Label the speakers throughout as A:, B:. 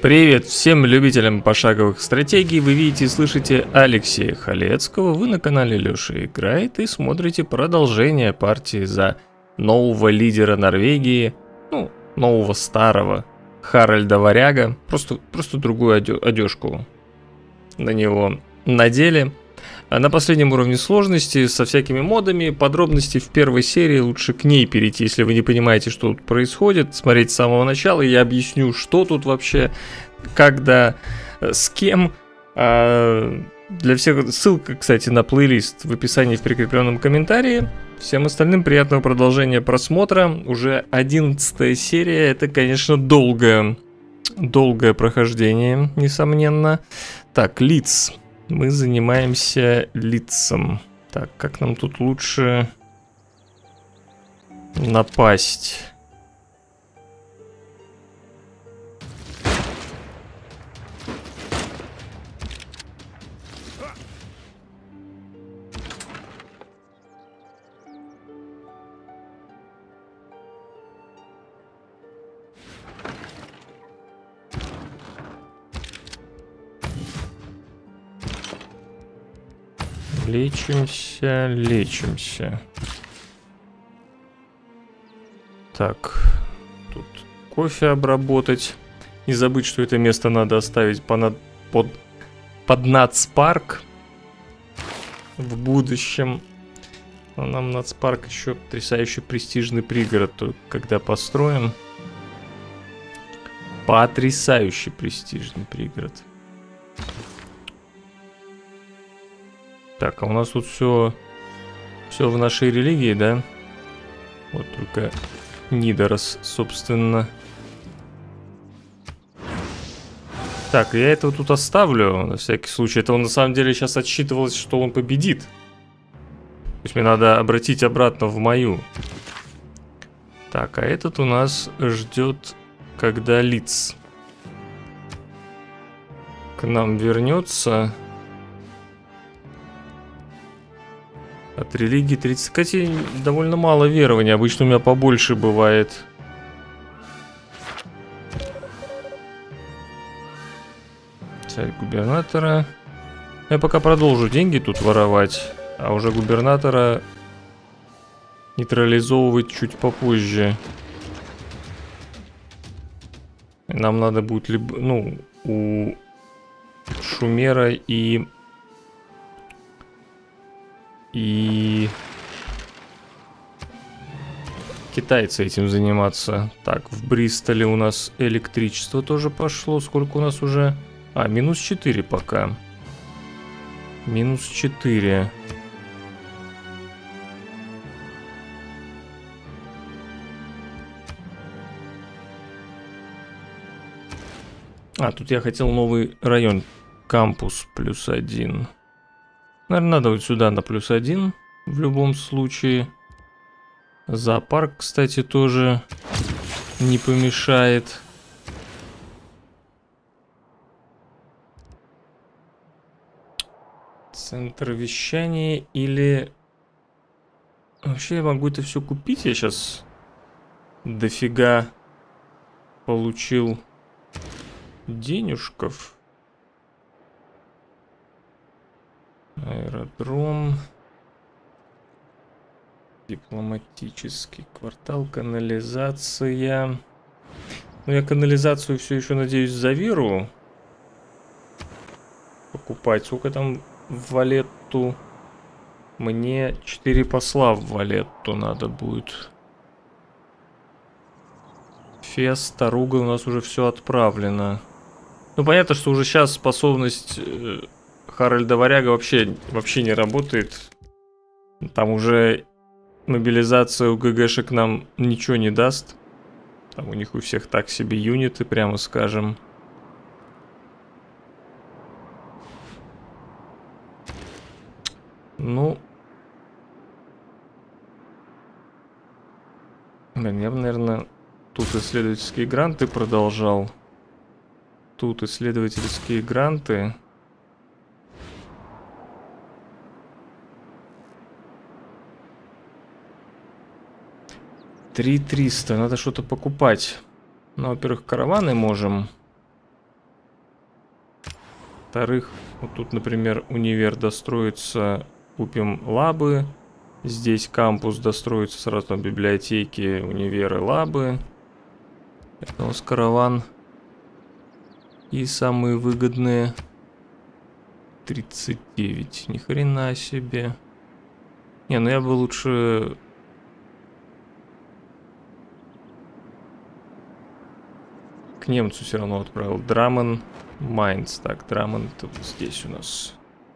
A: Привет всем любителям пошаговых стратегий. Вы видите и слышите Алексея Халецкого. Вы на канале Леша Играет и смотрите продолжение партии за нового лидера Норвегии. Ну, нового старого Харальда Варяга. Просто другую одежку на него надели. На последнем уровне сложности со всякими модами. Подробности в первой серии, лучше к ней перейти, если вы не понимаете, что тут происходит. Смотреть с самого начала, я объясню, что тут вообще, когда, с кем. Для всех ссылка, кстати, на плейлист в описании в прикрепленном комментарии. Всем остальным приятного продолжения просмотра. Уже 11 серия, это, конечно, долгое прохождение, несомненно. Так, лиц. Мы занимаемся лицом. Так, как нам тут лучше напасть? Лечимся. Так, тут кофе обработать. Не забыть, что это место надо оставить под нацпарк в будущем. Но нам нацпарк еще потрясающе престижный пригород, когда построим. Потрясающе престижный пригород. Так, а у нас тут все в нашей религии, да? Вот только Нидорос, собственно. Так, я этого тут оставлю, на всякий случай. Это он на самом деле сейчас отсчитывалось, что он победит. То есть мне надо обратить обратно в мою. Так, а этот у нас ждет, когда лиц к нам вернется. От религии 30. Кстати, довольно мало верований. Обычно у меня побольше бывает. Царь губернатора. Я пока продолжу деньги тут воровать. А уже губернатора нейтрализовывать чуть попозже. Нам надо будет либо, ну, у Шумера и китайцы этим заниматься. Так, в Бристоле у нас электричество тоже пошло. Сколько у нас уже? А, минус 4 пока. Минус 4. А, тут я хотел новый район. Кампус +1. Наверное, надо вот сюда на +1 в любом случае. Зоопарк, кстати, тоже не помешает. Центр вещания или... Вообще я могу это все купить. Я сейчас дофига получил денежков. Аэродром. Дипломатический квартал. Канализация. Ну, я канализацию все еще, надеюсь, за веру покупать. Сколько там в Валетту? Мне 4 посла в Валетту надо будет. Фест, Таруга, у нас уже все отправлено. Ну, понятно, что уже сейчас способность Харальда Варяга вообще не работает. Там уже мобилизация у ГГшек нам ничего не даст. Там у них у всех так себе юниты, прямо скажем. Ну... Блин, я бы, наверное, тут исследовательские гранты продолжал. Тут исследовательские гранты. 3300, надо что-то покупать. Ну, во-первых, караваны можем Во-вторых, вот тут, например, универ достроится, купим лабы. Здесь кампус достроится, сразу там библиотеки, универы, лабы. Это у нас караван. И самые выгодные 39. Ни хрена себе. Не, ну я бы лучше... К немцу все равно отправил. Драмен Майнц. Так, Драмен тут здесь у нас.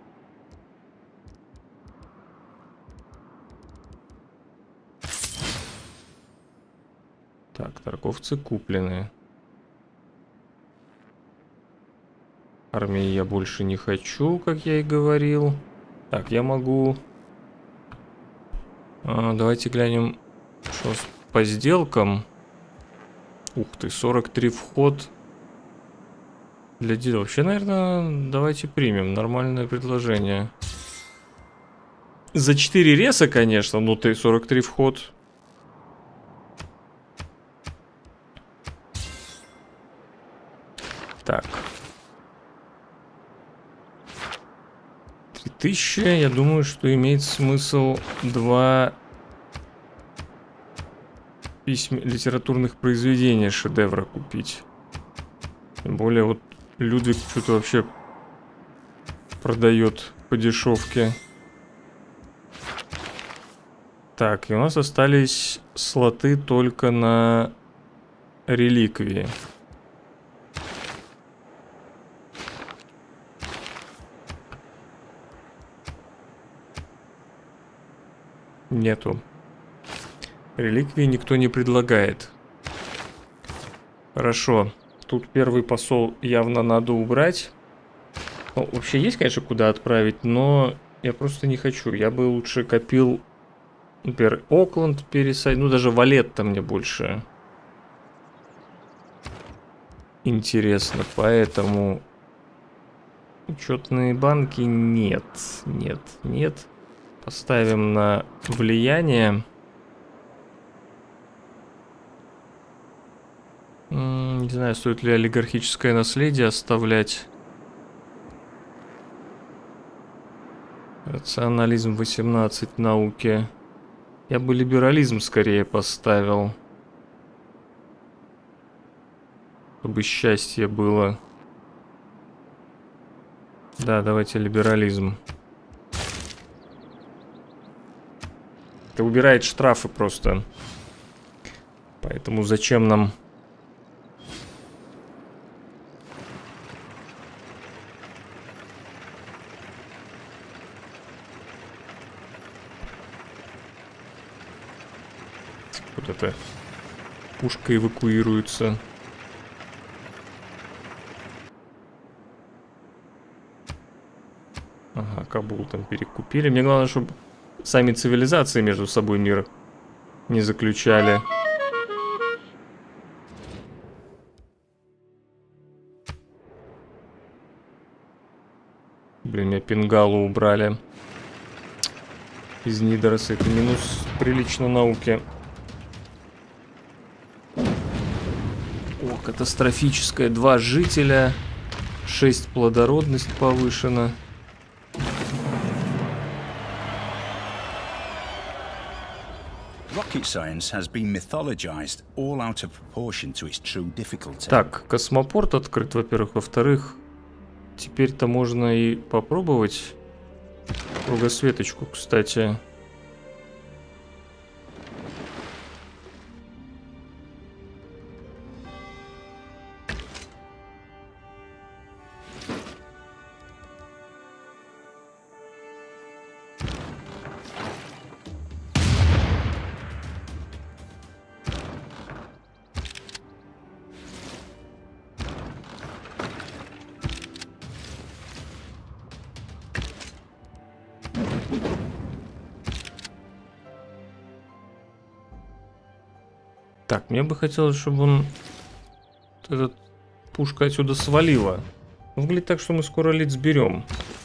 A: Так, торговцы куплены. Армии я больше не хочу, как я и говорил. Так, я могу... давайте глянем, что по сделкам. Ух ты, 43 вход. Для дела. Вообще, наверное, давайте примем. Нормальное предложение. За 4 реса, конечно, но ты 43 вход. Так. 3000, я думаю, что имеет смысл 2 литературных произведения шедевра купить. Тем более вот Людвиг что-то вообще продает по дешевке. Так, и у нас остались слоты только на реликвии. Нету. Реликвии никто не предлагает. Хорошо. Тут первый посол явно надо убрать. Ну, вообще есть, конечно, куда отправить, но я просто не хочу. Я бы лучше копил, например, Окленд пересадить. Ну, даже Валетта мне больше интересно. Поэтому учетные банки нет. Нет, нет. Поставим на влияние. Не знаю, стоит ли олигархическое наследие оставлять. Рационализм 18 науки. Я бы либерализм скорее поставил. Чтобы счастье было. Да, давайте либерализм. Это убирает штрафы просто. Поэтому зачем нам... Вот эта пушка эвакуируется. Ага, Кабул там перекупили. Мне главное, чтобы сами цивилизации между собой мир не заключали. Блин, меня Пингалу убрали из Нидороса. Это минус прилично науки. О, катастрофическая. 2 жителя. 6 плодородность повышена. Так, космопорт открыт, во-первых. Во-вторых, теперь-то можно и попробовать кругосветочку, кстати. Так, мне бы хотелось, чтобы он... Этот пушка отсюда свалила. Выглядит так, что мы скоро лиц берем.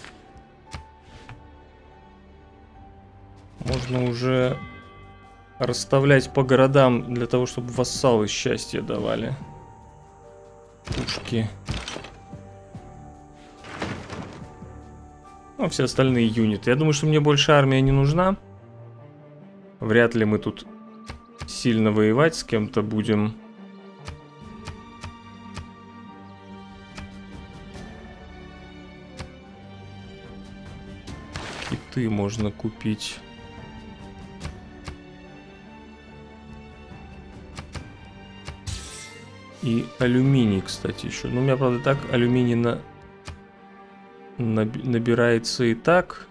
A: Можно уже расставлять по городам для того, чтобы вассалы счастье давали. Пушки. Ну, все остальные юниты. Я думаю, что мне больше армия не нужна. Вряд ли мы тут сильно воевать с кем-то будем. Киты можно купить. И алюминий, кстати, еще. Ну, у меня, правда, так алюминий набирается и так.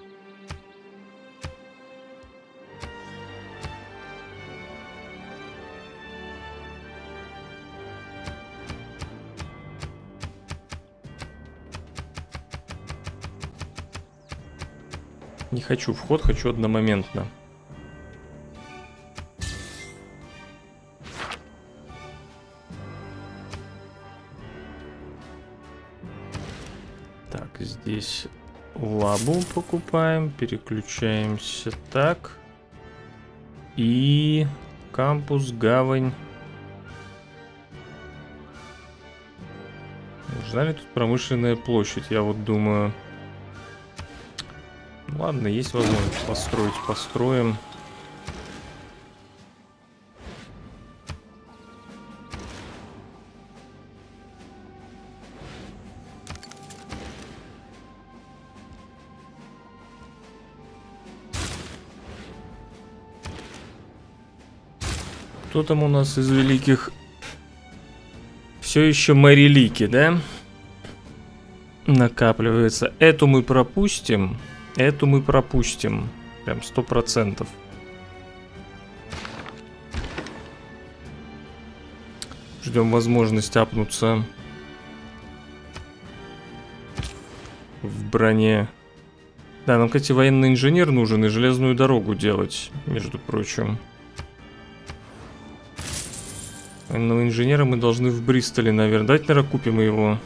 A: Не хочу вход, хочу одномоментно. Так, здесь лабу покупаем, переключаемся так. И кампус, гавань. Нужна ли тут промышленная площадь, я вот думаю. Ладно, есть возможность построить, построим. Кто там у нас из великих? Все еще Мэрилики, да? Накапливается. Эту мы пропустим. Эту мы пропустим. Прям 100%. Ждем возможность апнуться в броне. Да, нам, кстати, военный инженер нужен и железную дорогу делать, между прочим. Военного инженера мы должны в Бристоле, наверное. Давайте, наверное, купим его.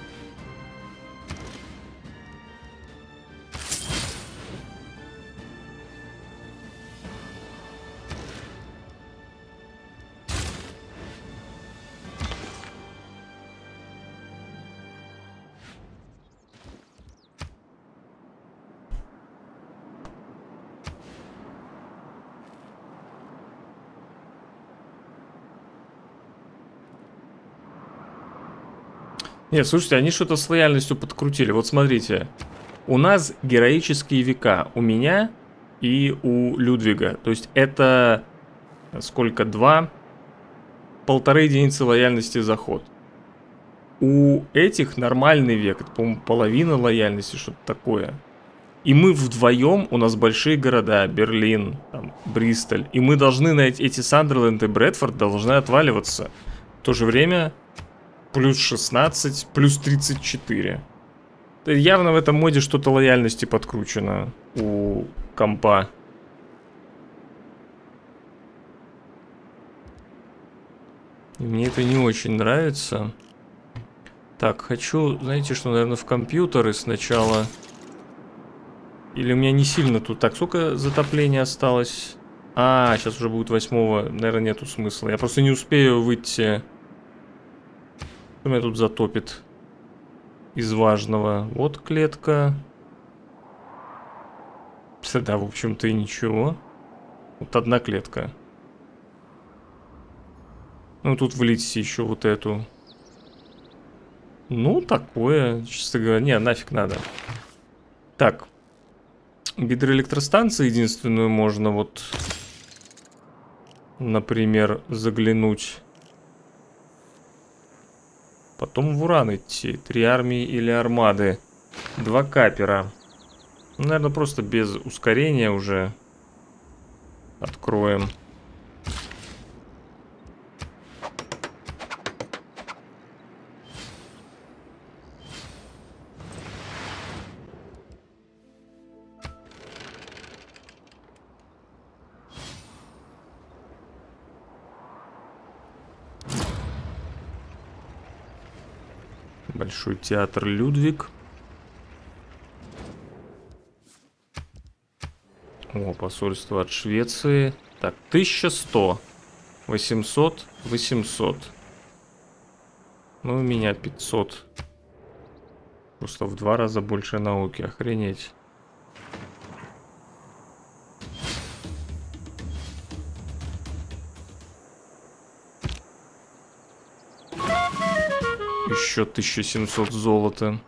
A: Нет, слушайте, они что-то с лояльностью подкрутили. Вот смотрите. У нас героические века. У меня и у Людвига. То есть это... Сколько? 2? 1,5 единицы лояльности за ход. У этих нормальный век. Это, по-моему, половина лояльности, что-то такое. И мы вдвоем, у нас большие города. Берлин, там, Бристоль. И мы должны на эти Сандерленд и Брэдфорд должны отваливаться. В то же время... Плюс 16, плюс 34. Явно в этом моде что-то лояльности подкручено у компа. И мне это не очень нравится. Так, хочу, знаете что, наверное, в компьютеры сначала. Или у меня не сильно тут. Так, сколько затопления осталось? А, сейчас уже будет 8-го. Наверное, нету смысла. Я просто не успею выйти... Что меня тут затопит из важного? Вот клетка. Да, в общем-то и ничего. Вот одна клетка. Ну, тут влить еще вот эту. Ну, такое, честно говоря. Не, нафиг надо. Так. Гидроэлектростанция единственную можно вот... Например, заглянуть... Потом в Уран идти. 3 армии или армады. 2 капера. Ну, наверное, просто без ускорения уже откроем. Большой театр Людвиг. О, посольство от Швеции. Так, 1100. 800, 800. Ну, у меня 500. Просто в 2 раза больше науки, охренеть. Еще 1700 золота.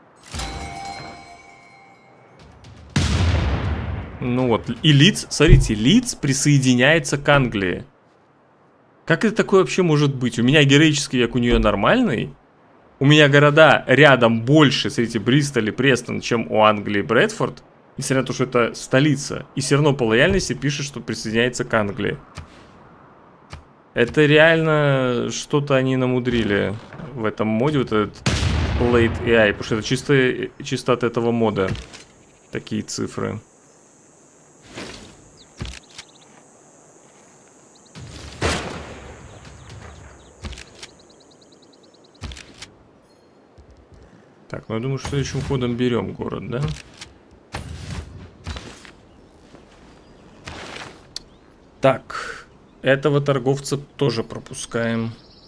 A: Ну вот, и Лидс, смотрите, Лидс присоединяется к Англии. Как это такое вообще может быть? У меня героический век у нее нормальный. У меня города рядом больше, смотрите, Бристоль и Престон, чем у Англии Брэдфорд. Несмотря на то, что это столица. И все равно по лояльности пишет, что присоединяется к Англии. Это реально что-то они намудрили в этом моде, вот этот Late AI. Потому что это чисто от этого мода такие цифры. Так, ну я думаю, что следующим ходом берем город, да? Так, этого торговца тоже пропускаем.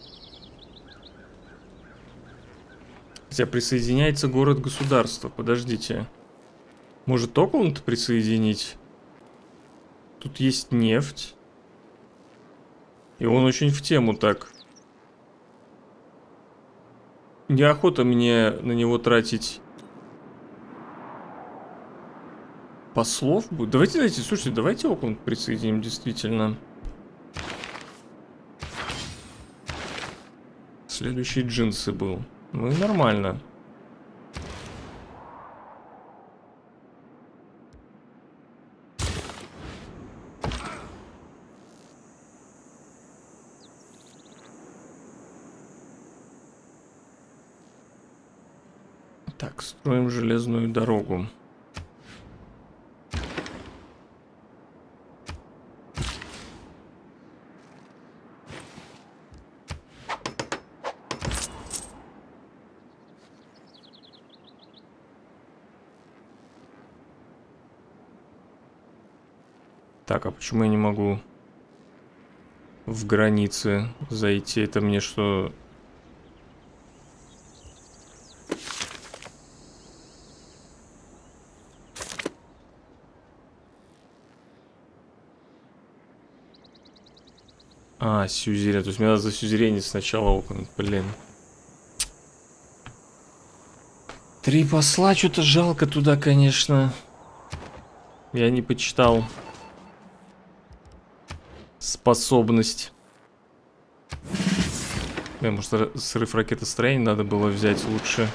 A: Хотя присоединяется город-государство, подождите. Может Окланд присоединить? Тут есть нефть. И он очень в тему так. Неохота мне на него тратить послов будет. Давайте, слушайте, давайте Окланд присоединим действительно. Следующий джинсы был. Ну и нормально. Так, строим железную дорогу. Так, а почему я не могу в границы зайти? Это мне что... А, сюзерен. То есть мне надо за сюзеренить сначала Окланд, блин. 3 посла, что-то жалко туда, конечно. Я не почитал способность. Может, срыв ракетостроения надо было взять лучше.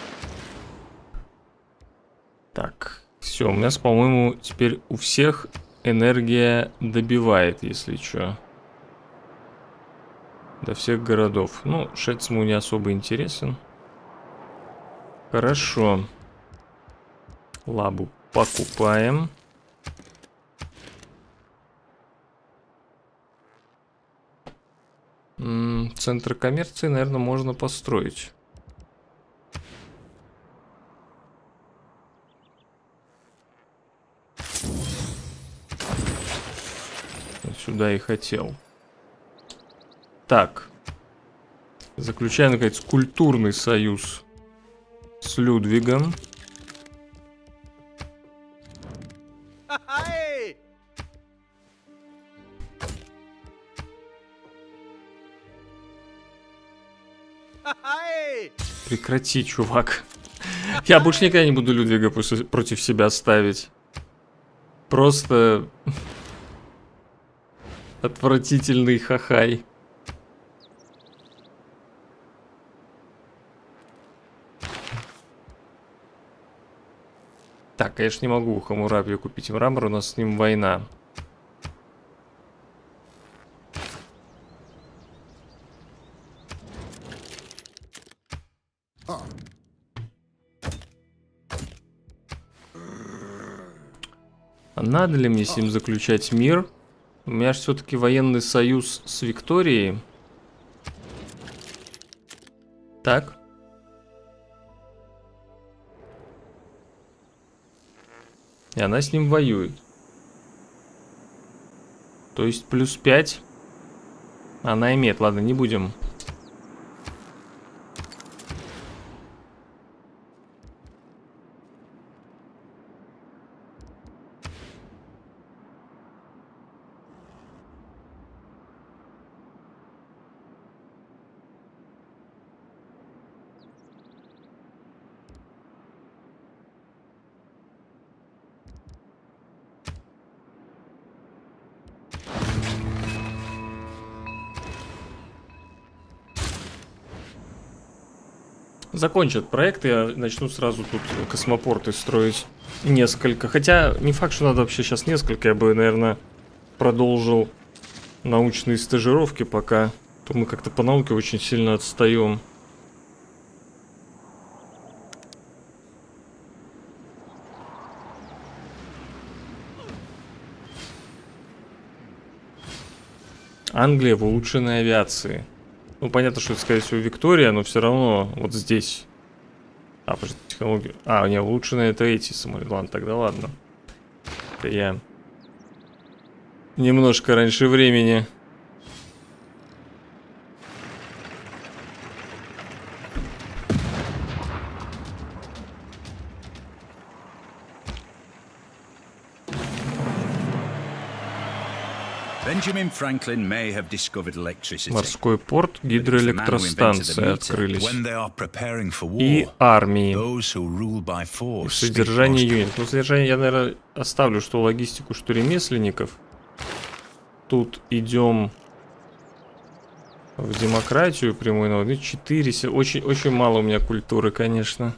A: Так, все, у нас, по-моему, теперь у всех энергия добивает, если что. До всех городов. Ну, Шецму не особо интересен. Хорошо. Лабу покупаем. Центр коммерции, наверное, можно построить. Вот сюда и хотел. Так. Заключаем, наконец, культурный союз с Людвигом. Прекрати, чувак. Я больше никогда не буду Людвига против себя ставить. Просто отвратительный хахай. Так, конечно, не могу у Хаммурапи купить мрамор, у нас с ним война. А надо ли мне с ним заключать мир? У меня же все-таки военный союз с Викторией. Так. И она с ним воюет. То есть плюс 5 она имеет. Ладно, не будем. закончат проект, и начну сразу тут космопорты строить несколько. Хотя не факт, что надо вообще сейчас несколько. Я бы, наверное, продолжил научные стажировки пока. То мы как-то по науке очень сильно отстаем. Англия в улучшенной авиации. Ну, понятно, что это, скорее всего, Виктория, но все равно вот здесь. А, подожди, технология. А, не, улучшенные это эти самолеты. Ладно, тогда ладно. Это я немножко раньше времени. Морской порт, гидроэлектростанция открылись. И армии. Содержание юнитов. Ну, содержание я, наверное, оставлю, что логистику, что ремесленников. Тут идем в демократию прямой навод. 4. Очень мало у меня культуры, конечно.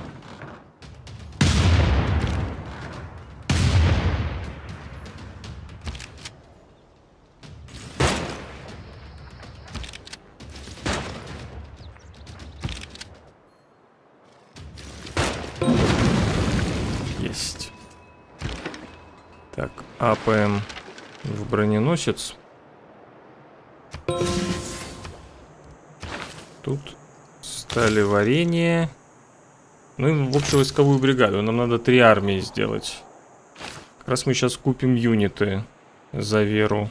A: Есть. Так, АПМ в броненосец. Тут стали варенье. Ну и в общевойсковую бригаду. Нам надо 3 армии сделать. Как раз мы сейчас купим юниты за веру.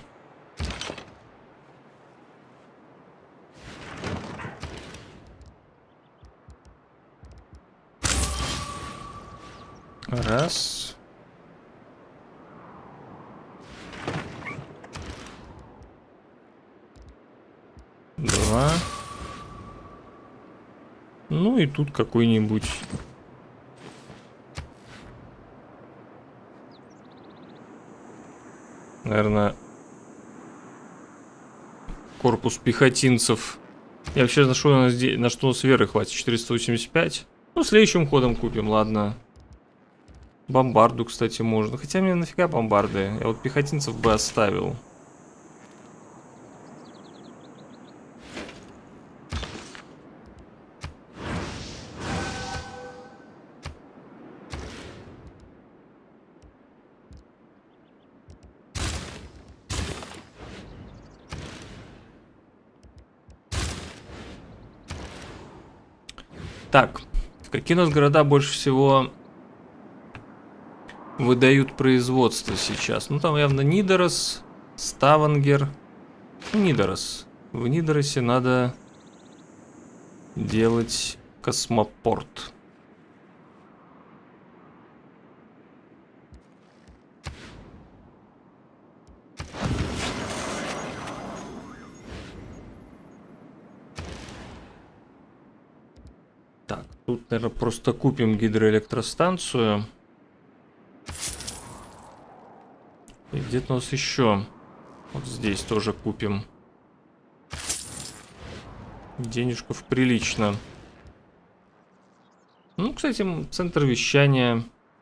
A: Раз. Два. Ну и тут какой-нибудь. Наверное, корпус пехотинцев. Я вообще на что у нас веры хватит? 485. Ну, следующим ходом купим, ладно. Бомбарду, кстати, можно. Хотя мне нафига бомбарды? Я вот пехотинцев бы оставил. Так, какие у нас города больше всего выдают производство сейчас? Ну, там явно Нидорос, Ставангер. Нидорос. В Нидоросе надо делать космопорт. Так, тут, наверное, просто купим гидроэлектростанцию. И где-то у нас еще. Вот здесь тоже купим. Денежков прилично. Ну, кстати, центр вещания.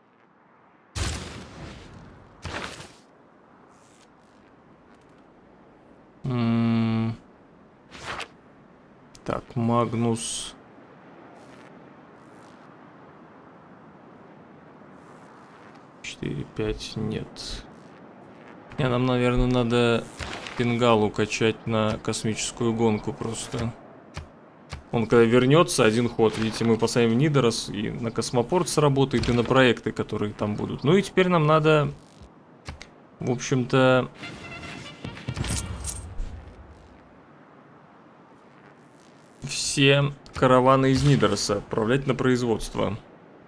A: Так, Магнус. Пять нет. Не, нам, наверное, надо Пингалу качать на космическую гонку просто. Он когда вернется, один ход, видите, мы поставим Нидорос, и на космопорт сработает, и на проекты, которые там будут. Ну и теперь нам надо, в общем-то, все караваны из Нидороса отправлять на производство.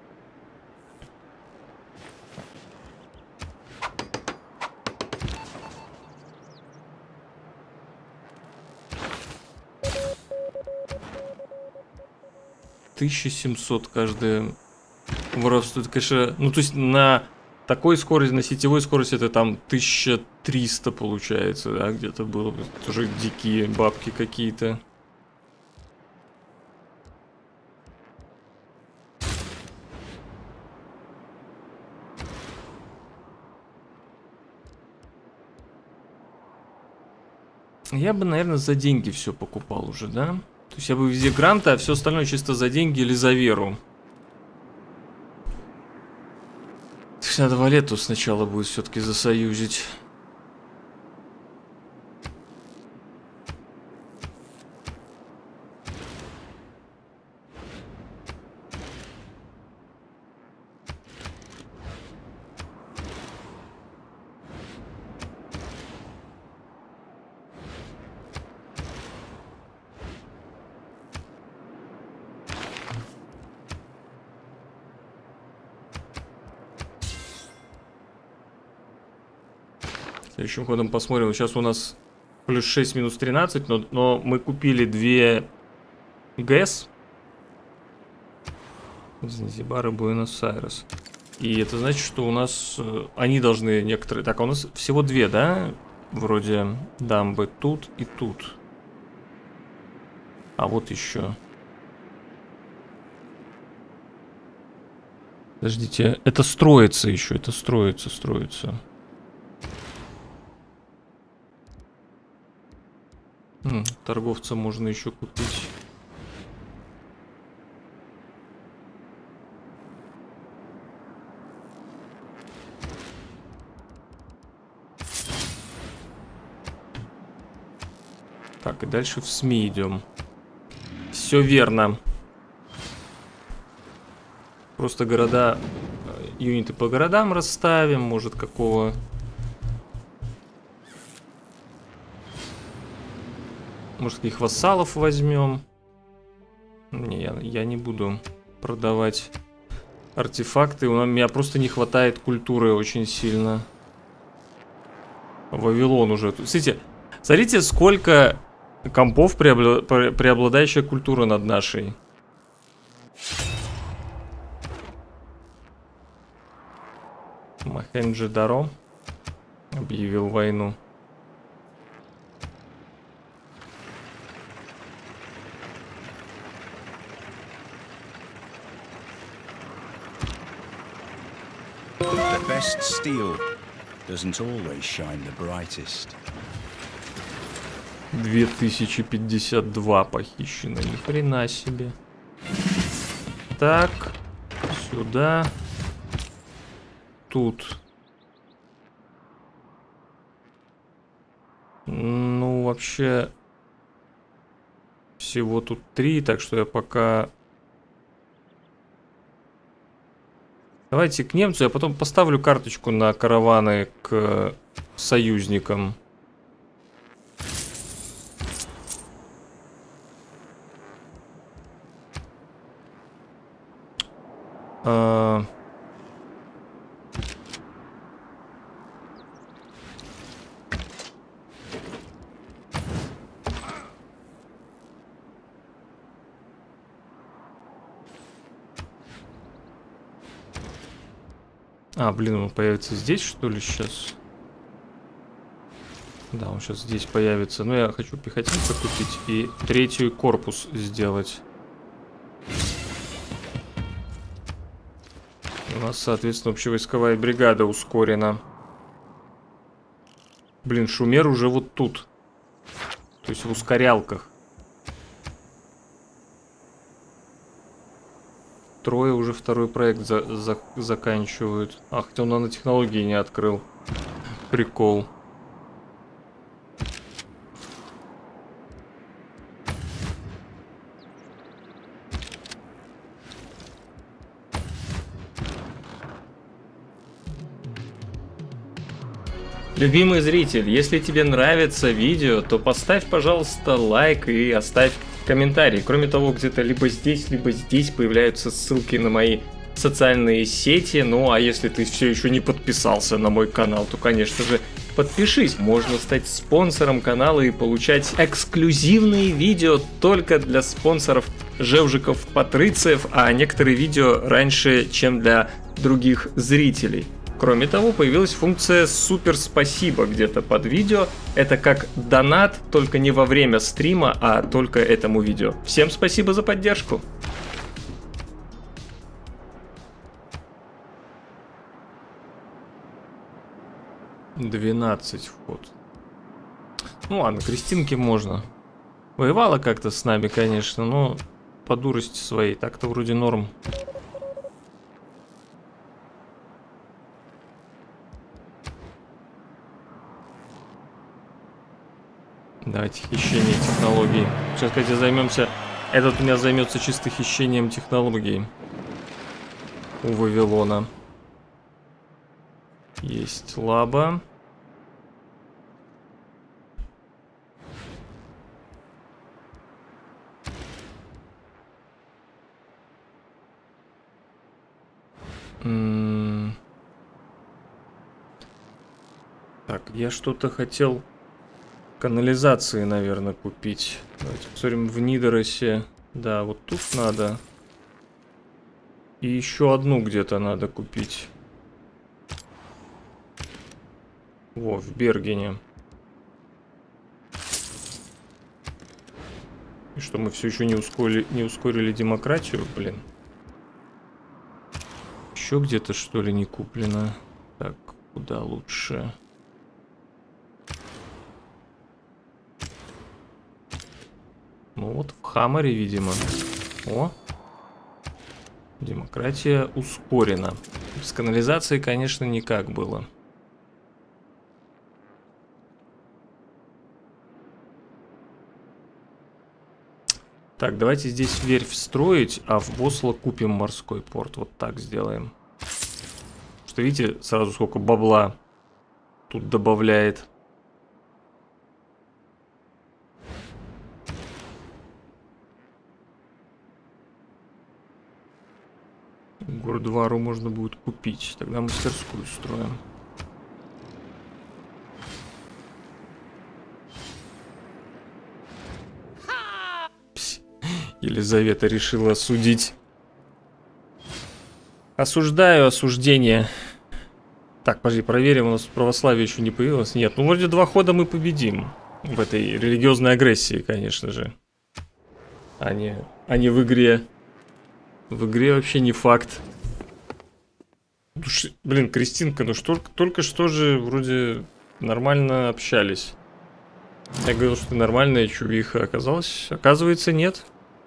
A: $1700 каждое воровство. Это, конечно, ну то есть на такой скорости, на сетевой скорости это там 1300 получается, да, где-то было. Тоже дикие бабки какие-то. Я бы, наверное, за деньги все покупал уже, да? То есть я бы везде гранты, а все остальное чисто за деньги или за веру. То есть надо Валету сначала будет все-таки засоюзить. Следующим ходом посмотрим. Сейчас у нас плюс 6, минус 13, но мы купили 2 ГЭС. Занзибар и Буэнос-Айрес. И это значит, что у нас они должны некоторые... Так, а у нас всего 2, да? Вроде дамбы тут и тут. А вот еще. Подождите, это строится еще, это строится. Торговца можно еще купить. Так, и дальше в СМИ идем. Все верно. Просто города, юниты по городам расставим, может какого... Может, каких вассалов возьмем? Не, я не буду продавать артефакты. У меня просто не хватает культуры очень сильно. Вавилон уже. Смотрите, сколько компов преобладающая культура над нашей. Мохенджо-Даро объявил войну.
B: The best steel doesn't always shine the brightest.
A: 2052 похищено, ни хрена себе. Так, сюда. Тут. Ну, вообще, всего тут 3, так что я пока... Давайте к немцу, я потом поставлю карточку на караваны к союзникам. Блин, он появится здесь, что ли, сейчас? Да, он сейчас здесь появится. Но я хочу пехотинца купить и 3-й корпус сделать. У нас, соответственно, общевойсковая бригада ускорена. Блин, Шумер уже вот тут. То есть в ускорялках. Трое уже 2-й проект заканчивают. Хотя он нанотехнологии не открыл. Прикол. Любимый зритель, если тебе нравится видео, то поставь, пожалуйста, лайк и оставь комментарий. Кроме того, где-то либо здесь появляются ссылки на мои социальные сети. Ну, а если ты все еще не подписался на мой канал, то, конечно же, подпишись. Можно стать спонсором канала и получать эксклюзивные видео только для спонсоров Жевжиков-Патрициев, а некоторые видео раньше, чем для других зрителей. Кроме того, появилась функция «Супер спасибо» где-то под видео. Это как донат, только не во время стрима, а только этому видео. Всем спасибо за поддержку! $12 вход. Ну ладно, Кристинке можно. Воевала как-то с нами, конечно, но по дурости своей. Так-то вроде норм. Давайте хищение технологий. Сейчас, кстати, займемся... Этот у меня займется чисто хищением технологий. У Вавилона. Есть лаба. Так, я что-то хотел канализации, наверное, купить. Давайте посмотрим в Нидоросе. Да, вот тут надо. И еще одну где-то надо купить. Во, в Бергене. И что, мы все еще не ускорили демократию, блин. Еще где-то, что ли, не куплено? Так, куда лучше? Ну вот в Хаммере, видимо. О! Демократия ускорена. С канализацией, конечно, никак было. Так, давайте здесь верфь строить, а в Осло купим морской порт. Вот так сделаем. Что, видите, сразу сколько бабла тут добавляет. Гордвару можно будет купить. Тогда мастерскую строим. Елизавета решила осудить. Осуждаю осуждение. Так, подожди, проверим, у нас православие еще не появилось. Нет, ну вроде 2 хода мы победим. В этой религиозной агрессии, конечно же. А не в игре. В игре вообще не факт. Блин, Кристинка, ну что, только что же вроде нормально общались. Я говорил, что ты нормальная чувиха. Оказывается, нет.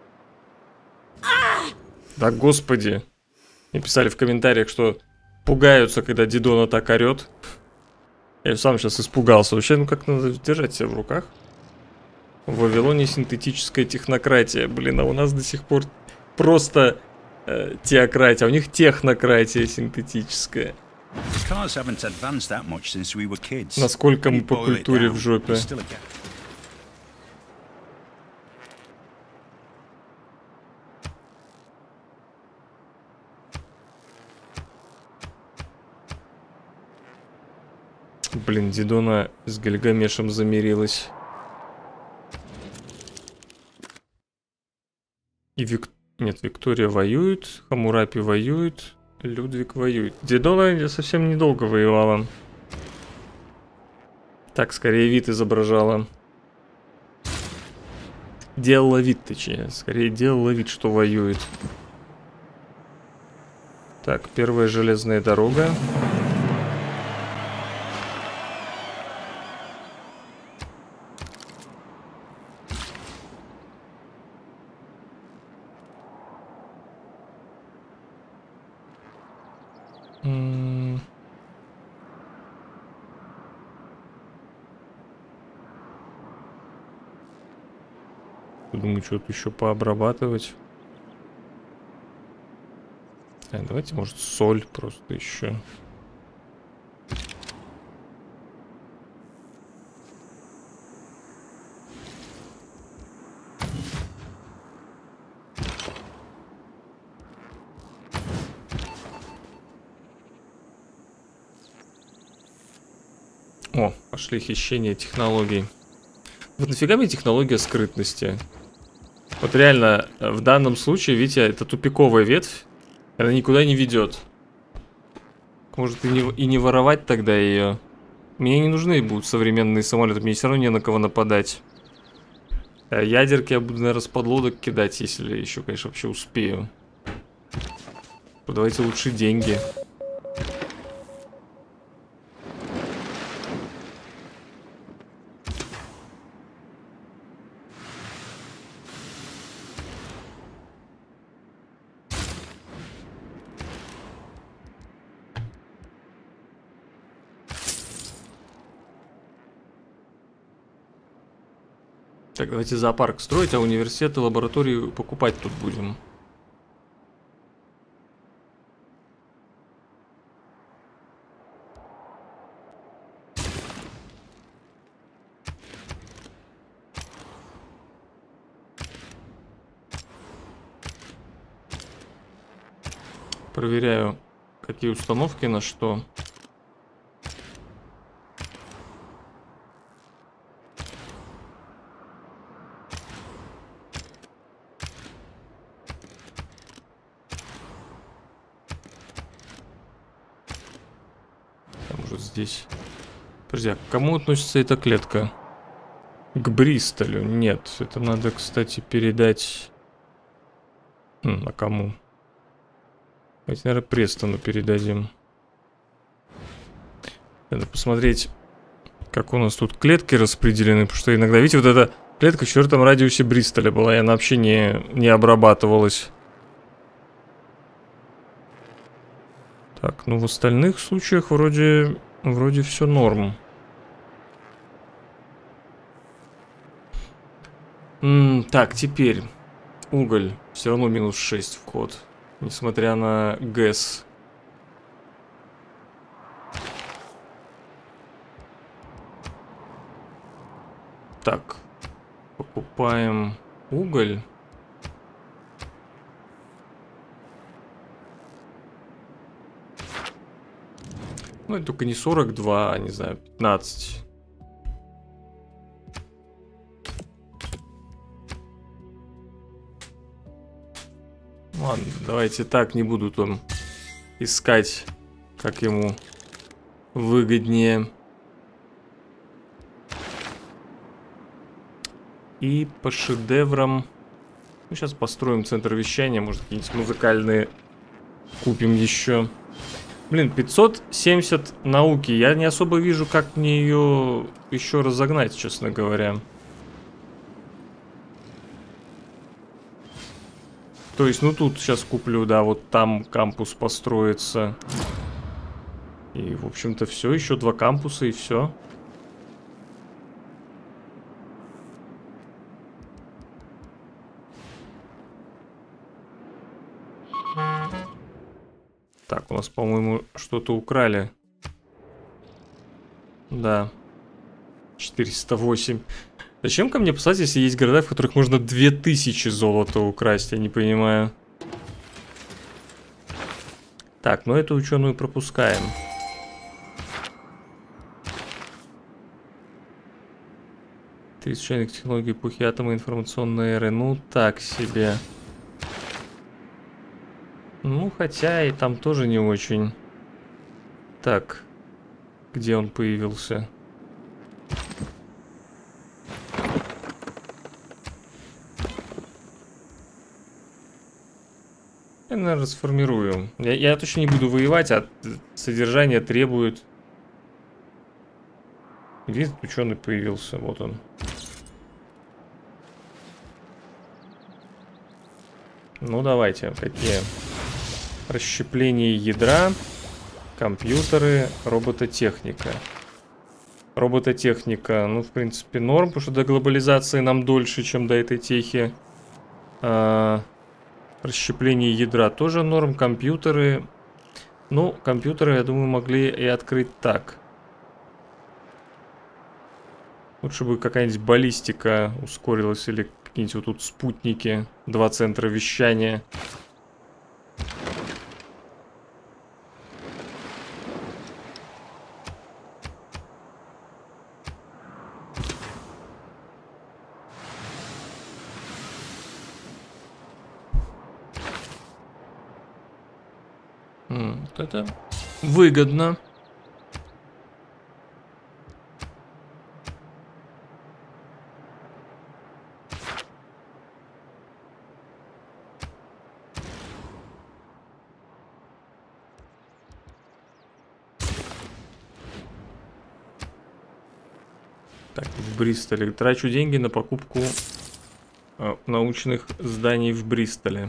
A: Да господи. Мне писали в комментариях, что пугаются, когда Дидона так орет. Я сам сейчас испугался. Вообще, ну как надо держать себя в руках? В Вавилоне синтетическая технократия. Блин, а у нас до сих пор просто теократия. А у них технократия синтетическая. Насколько мы по культуре в жопе. Блин, Дидона с Гильгамешем замирилась. И Нет, Виктория воюет, Хаммурапи воюет, Людвиг воюет. Дидона совсем недолго воевала. Так, скорее вид изображала. Делала вид, точнее. Скорее делала вид, что воюет. Так, первая железная дорога. Думаю, что-то еще пообрабатывать. Давайте, может, соль просто еще. О, пошли хищения технологий. Вот нафига мне технология скрытности? Вот реально, в данном случае, видите, это тупиковая ветвь. Она никуда не ведет. Может и не воровать тогда ее. Мне не нужны будут современные самолеты. Мне все равно не на кого нападать. Ядерки я буду, наверное, с подлодок кидать, если еще, конечно, вообще успею. Давайте лучше деньги. Так, давайте зоопарк строить, а университет и лабораторию покупать тут будем. Проверяю, какие установки на что. Может здесь. Подожди, а к кому относится эта клетка? К Бристолю. Нет, это надо, кстати, передать. А кому? Давайте, наверное, Престону передадим. Надо посмотреть, как у нас тут клетки распределены. Потому что иногда, видите, вот эта клетка в 4-м радиусе Бристоля была. И она вообще не обрабатывалась. Так, ну в остальных случаях вроде все норм. Так, теперь уголь. Все равно минус 6 вход. Несмотря на ГЭС. Так. Покупаем уголь. Ну, это только не 42, а, не знаю, 15. Ладно, давайте так, не буду там искать, как ему выгоднее. И по шедеврам... Ну, сейчас построим центр вещания, может, какие-нибудь музыкальные купим еще. Блин, 570 науки. Я не особо вижу, как мне ее еще разогнать, честно говоря. То есть, ну тут сейчас куплю, да, вот там кампус построится. И, в общем-то, все. Еще 2 кампуса и все. Так, у нас, по-моему, что-то украли. Да. 408. Зачем ко мне послать, если есть города, в которых можно 2000 золота украсть? Я не понимаю. Так, ну эту ученую пропускаем. Три случайных технологий эпохи атома, информационной эры. Ну, так себе. Ну, хотя и там тоже не очень. Так, где он появился? Я, наверное, сформирую. Я точно не буду воевать, а содержание требует. Где этот ученый появился? Вот он. Ну, давайте. Какие? Расщепление ядра, компьютеры, робототехника. Робототехника, ну, в принципе, норм, потому что до глобализации нам дольше, чем до этой техи. Расщепление ядра тоже норм. Компьютеры. Ну, компьютеры, я думаю, могли и открыть так. Лучше бы какая-нибудь баллистика ускорилась или какие-нибудь вот тут спутники. 2 центра вещания. Вот это выгодно. Так, в Бристоле. Трачу деньги на покупку научных зданий в Бристоле.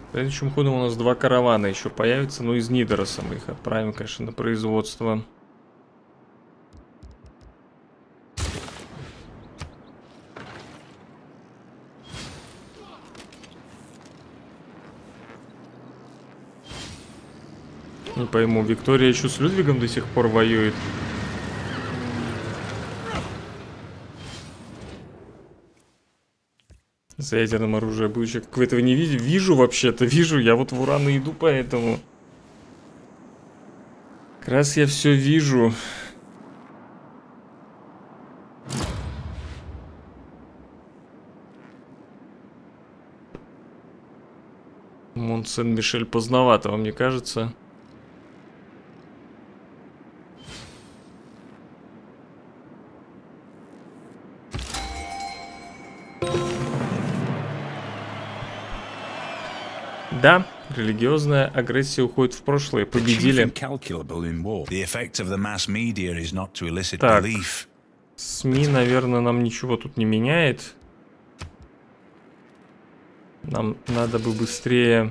A: Следующим ходом у нас 2 каравана еще появятся, но из Нидероса мы их отправим, конечно, на производство. Не пойму, Виктория еще с Людвигом до сих пор воюет. За ядерным оружием будущее. Как вы этого не видите? Вижу вообще-то, вижу. Я вот в Уран иду, поэтому. Как раз я все вижу. Мон-Сен-Мишель поздновато, вам не кажется? Да, религиозная агрессия уходит в прошлое. Победили. Так, СМИ, наверное, нам ничего тут не меняет. Нам надо бы быстрее...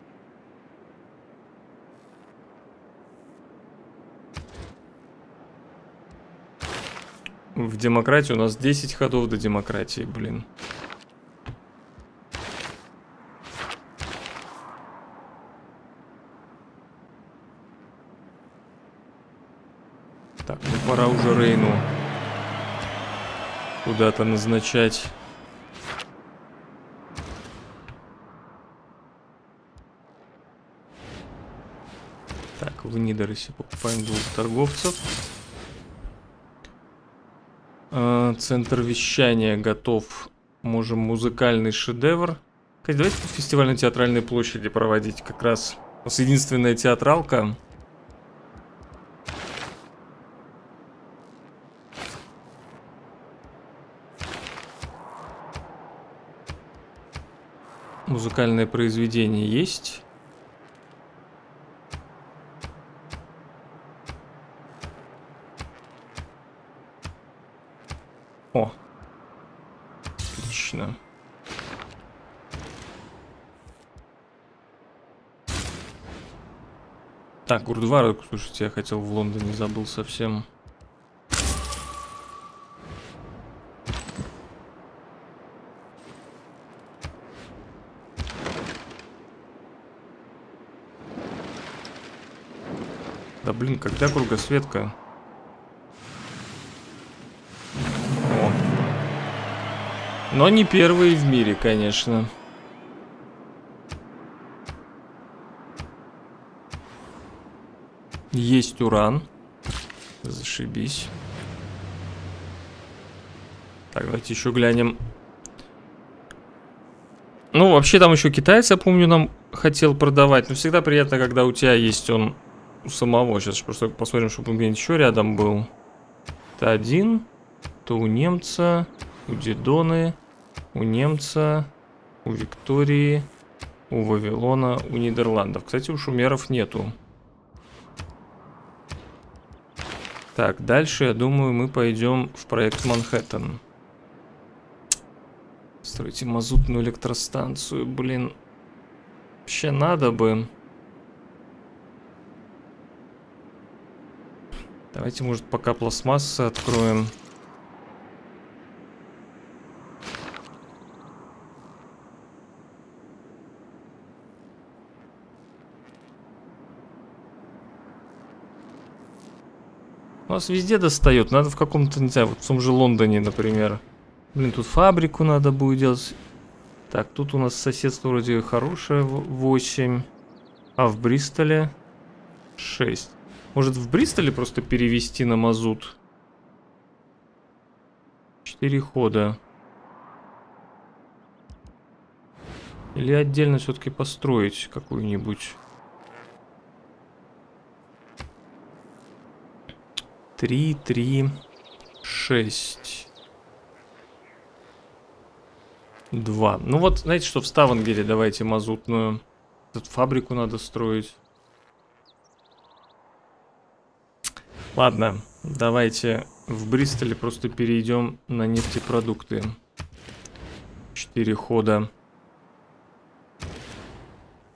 A: В демократии у нас 10 ходов до демократии, блин. Так, ну пора уже Рейну куда-то назначать. Так, в Нидеросе покупаем 2 торговцев. Центр вещания готов. Можем музыкальный шедевр. Кстати, давайте фестиваль на Театральной площади проводить. Как раз у нас единственная театралка. Музыкальное произведение есть. О, отлично. Так, Гурдвара, слушайте, я хотел в Лондоне, забыл совсем. Да блин, когда кругосветка? О. Но не первые в мире, конечно. Есть уран. Зашибись. Так, давайте еще глянем. Ну, вообще там еще китайец, я помню, нам хотел продавать. Но всегда приятно, когда у тебя есть он у самого. Сейчас просто посмотрим, чтобы он где-нибудь еще рядом был. Это один. То у немца, у Дидоны, у немца, у Виктории, у Вавилона, у Нидерландов. Кстати, у шумеров нету. Так, дальше, я думаю, мы пойдем в проект Манхэттен. Стройте мазутную электростанцию, блин. Вообще надо бы. Давайте, может, пока пластмассы откроем. У нас везде достает. Надо в каком-то, не знаю, вот в том же Лондоне, например. Блин, тут фабрику надо будет делать. Так, тут у нас соседство вроде хорошее, 8. А в Бристоле 6. Может, в Бристоле просто перевести на мазут? 4 хода. Или отдельно все-таки построить какую-нибудь? 3, 3, 6. 2. Ну вот, знаете что, в Ставангере давайте мазутную. Тут фабрику надо строить. Ладно, давайте в Бристоле просто перейдем на нефтепродукты. 4 хода.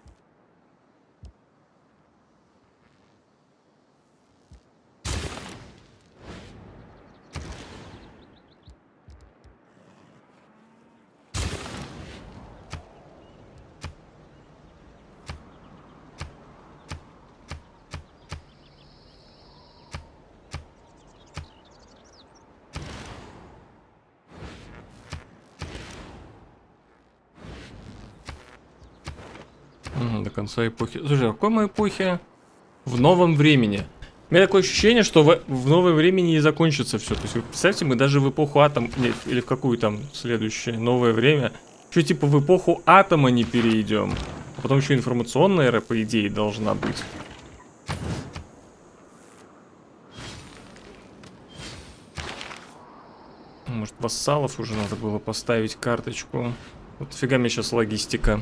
A: До конца эпохи. Слушай, а в какой мы эпохе? В новом времени. У меня такое ощущение, что в новое времени не закончится все. То есть, вы представьте, мы даже в эпоху атома, нет, или в какую там следующее новое время, что типа в эпоху атома не перейдем. А потом еще информационная эра, по идее, должна быть. Может, вассалов уже надо было поставить карточку. Вот фига мне сейчас логистика.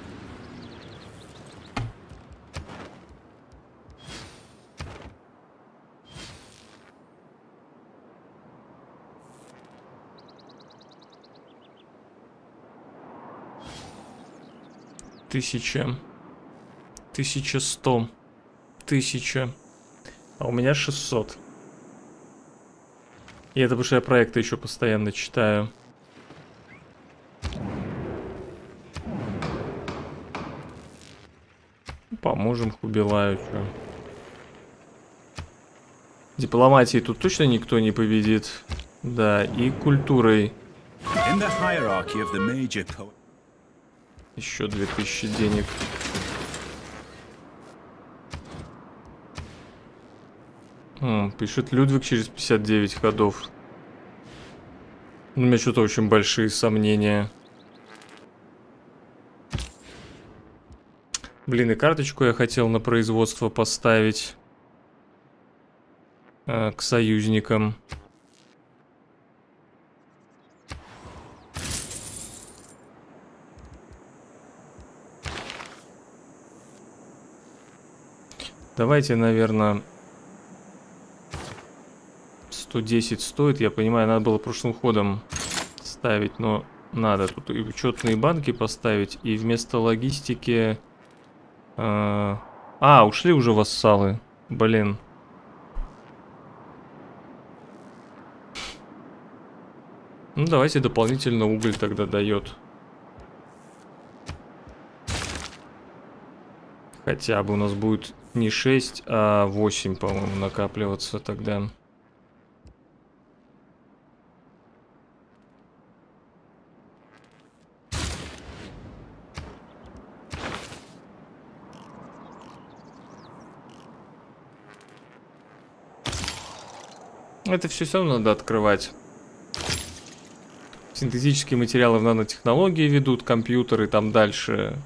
A: Тысяча. 1100. 1000. А у меня 600. И это потому что я проекты еще постоянно читаю. Поможем Хубилаю, чё. Дипломатией тут точно никто не победит. Да, и культурой. Еще 2000 денег. Пишет Людвиг через 59 ходов. У меня что-то очень большие сомнения. Блин, и карточку я хотел на производство поставить. К союзникам. Давайте, наверное, 110 стоит. Я понимаю, надо было прошлым ходом ставить, но надо тут и учетные банки поставить, и вместо логистики... ушли уже вассалы. Блин. Ну, давайте дополнительно уголь тогда дает. Хотя бы у нас будет не 6, а 8, по-моему, накапливаться тогда. Это все равно надо открывать. Синтетические материалы в нанотехнологии ведут, компьютеры там дальше.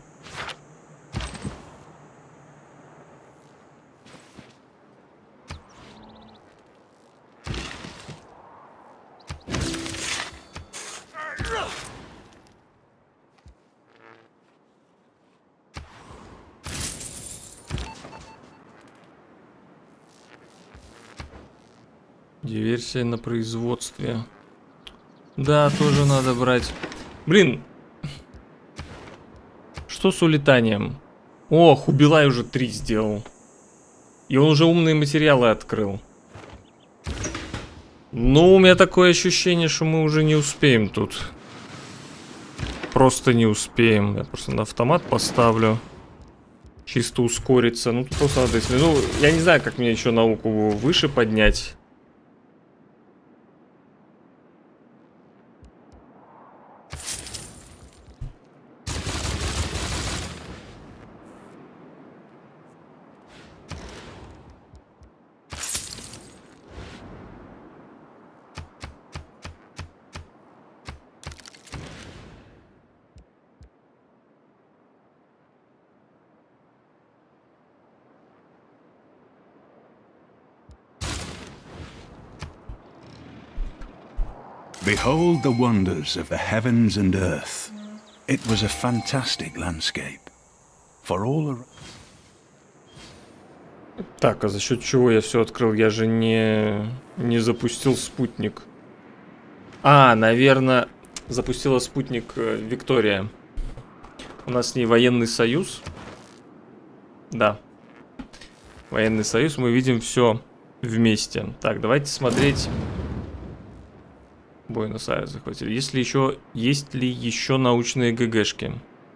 A: Диверсия на производстве. Да, тоже надо брать. Блин. Что с улетанием? О, Хубилай уже 3 сделал. И он уже умные материалы открыл. Ну, у меня такое ощущение, что мы уже не успеем тут. Просто не успеем. Я просто на автомат поставлю. Чисто ускориться. Ну, тут просто надо... Ну, я не знаю, как мне еще науку выше поднять.
B: Behold the wonders of the heavens and earth. It was a fantastic landscape. For all around...
A: Так, а за счет чего я все открыл? Я же не запустил спутник. Наверное, запустила спутник Виктория. У нас с ней военный союз. Да. Военный союз, мы видим все вместе. Так, давайте смотреть. Буэнос-Айрес захватили. Есть ли еще научные ГГшки?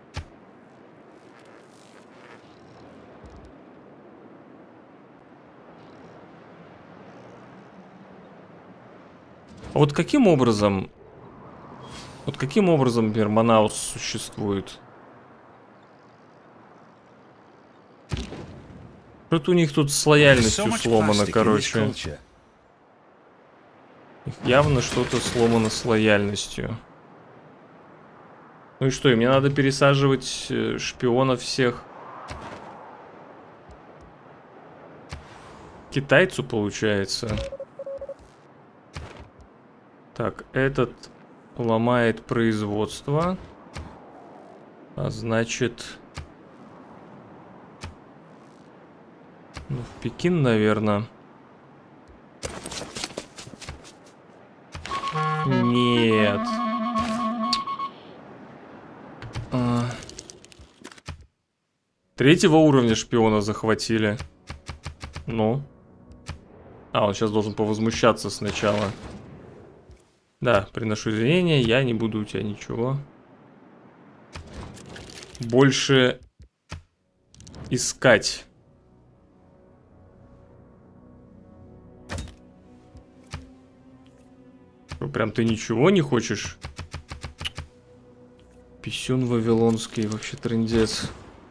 A: А вот каким образом... например, Манаус существует? Что-то у них тут с лояльностью сломано, короче. Явно что-то сломано с лояльностью. Ну и что, и мне надо пересаживать шпионов всех китайцу, получается. Так, этот ломает производство. А значит... Ну, в Пекин, наверное. Нет. Третьего уровня шпиона захватили. Ну. А, он сейчас должен повозмущаться сначала. Да, приношу извинения, я не буду у тебя ничего больше искать. Что, прям ты ничего не хочешь? Писюн вавилонский, вообще трындец.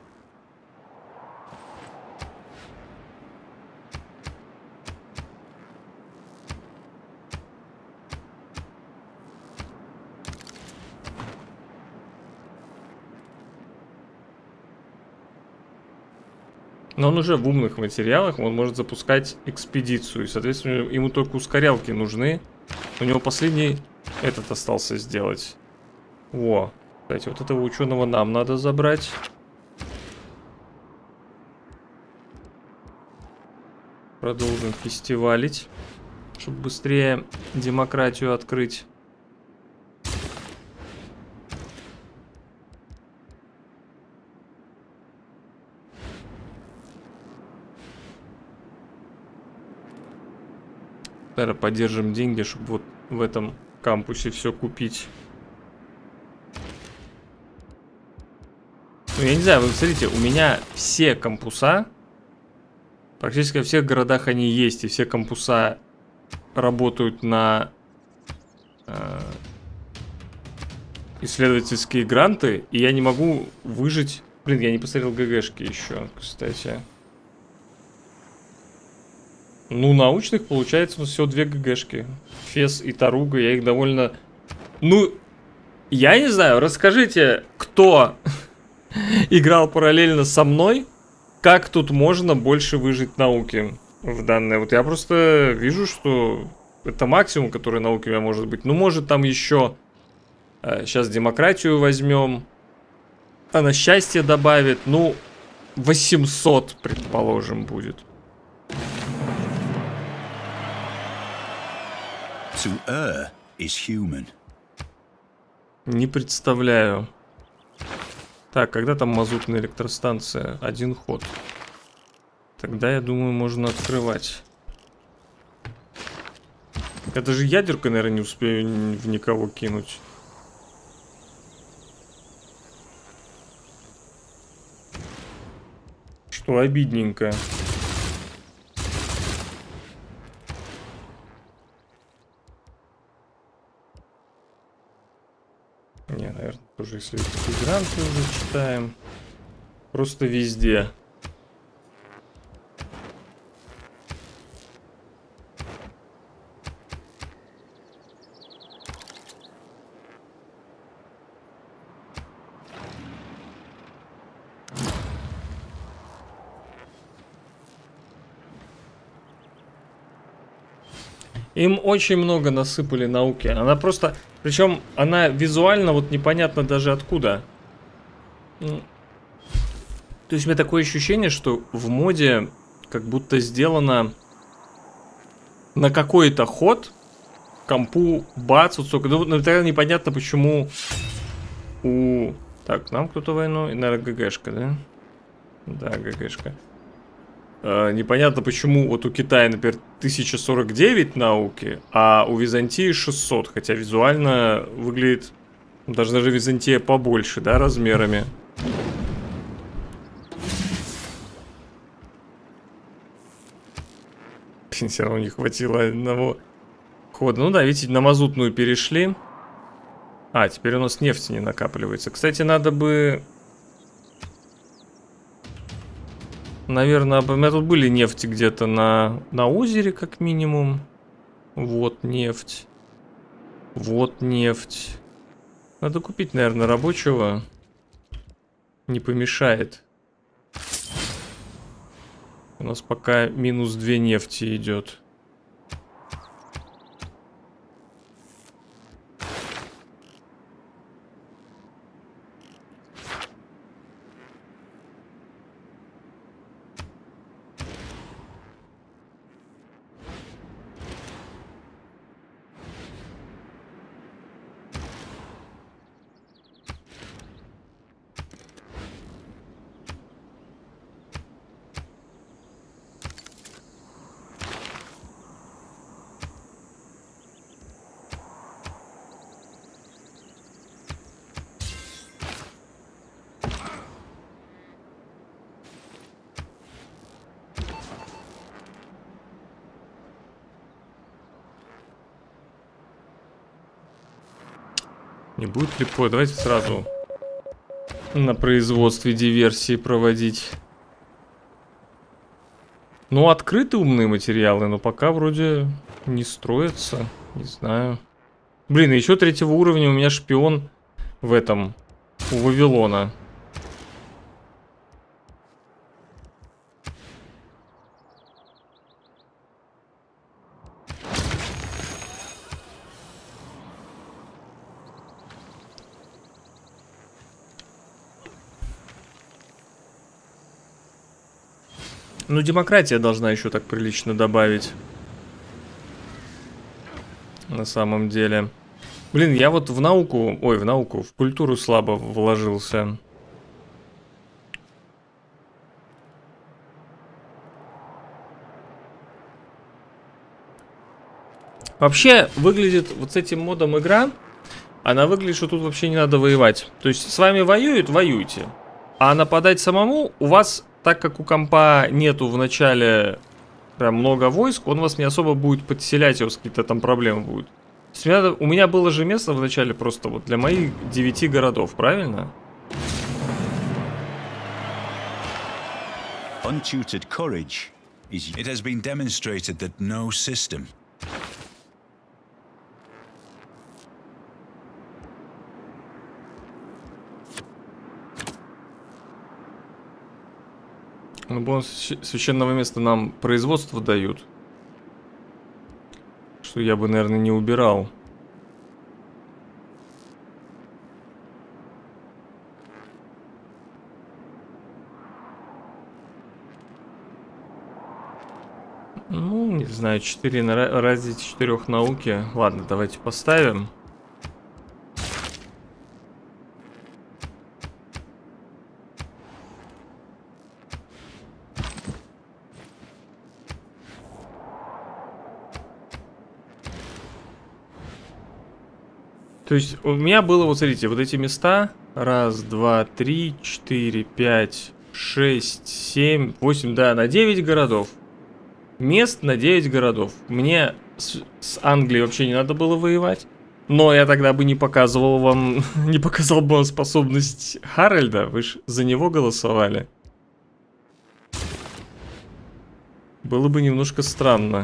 A: Но он уже в умных материалах, он может запускать экспедицию. И, соответственно, ему только ускорялки нужны. У него последний этот остался сделать. Во. Кстати, вот этого ученого нам надо забрать. Продолжим фестивалить, чтобы быстрее демократию открыть. Наверное, поддержим деньги, чтобы вот в этом кампусе все купить. Ну, я не знаю, вы смотрите, у меня все кампуса, практически во всех городах они есть, и все кампуса работают на исследовательские гранты, и я не могу выжить... Блин, я не посмотрел ГГшки еще, кстати. Ну, научных, получается, у нас всего 2 ГГшки. Фес и Таруга, я их довольно... Ну, я не знаю, расскажите, кто играл параллельно со мной, как тут можно больше выжить науки в данное. Вот я просто вижу, что это максимум, который науки у меня может быть. Ну, может, там еще... Сейчас демократию возьмем. Она счастье добавит. Ну, 800, предположим, будет.
B: To err is human.
A: Не представляю. Так, когда там мазутная электростанция? 1 ход. Тогда, я думаю, можно открывать. Это же ядерка, наверное, не успею в никого кинуть. Что обидненько. Не, наверное, тоже если гранты уже читаем. Просто везде. Им очень много насыпали науки. Она просто... Причем она визуально вот непонятно даже откуда. То есть у меня такое ощущение, что в моде как будто сделано на какой-то ход компу бац, вот столько. Ну, тогда непонятно, почему у... Так, нам кто-то войну, и, наверное, ГГшка, да? Да, ГГшка. Непонятно, почему вот у Китая, например, 1049 науки, а у Византии 600. Хотя визуально выглядит даже Византия побольше, да, размерами. Все равно не хватило одного хода. Ну да, видите, на мазутную перешли. А, теперь у нас нефть не накапливается. Кстати, надо бы... Наверное, у меня тут были нефти где-то на озере, как минимум. Вот нефть. Вот нефть. Надо купить, наверное, рабочего. Не помешает. У нас пока минус 2 нефти идет. Не будет ли по... Давайте сразу на производстве диверсии проводить. Ну, открыты умные материалы, но пока вроде не строятся. Не знаю. Блин, еще 3-го уровня у меня шпион в этом, у Вавилона. Ну, демократия должна еще так прилично добавить. На самом деле. Блин, я вот в науку... Ой, в науку, в культуру слабо вложился. Вообще, выглядит вот с этим модом игра... Она выглядит, что тут вообще не надо воевать. То есть, с вами воюют, воюйте. А нападать самому у вас... Так как у компа нету в начале прям много войск, он вас не особо будет подселять, у вас какие-то там проблемы будут. У меня было же место в начале просто вот для моих 9 городов, правильно?
B: Untutored courage is... It has been demonstrated that no system...
A: Ну, бонус священного места нам производство дают. Что я бы, наверное, не убирал. Ну, не знаю, 4 ради 4 науки. Ладно, давайте поставим. То есть у меня было, вот смотрите, вот эти места. 1, 2, 3, 4, 5, 6, 7, 8, да, на 9 городов. Мест на 9 городов. Мне с Англией вообще не надо было воевать. Но я тогда бы не показывал вам, не показал бы вам способность Харальда. Вы же за него голосовали. Было бы немножко странно.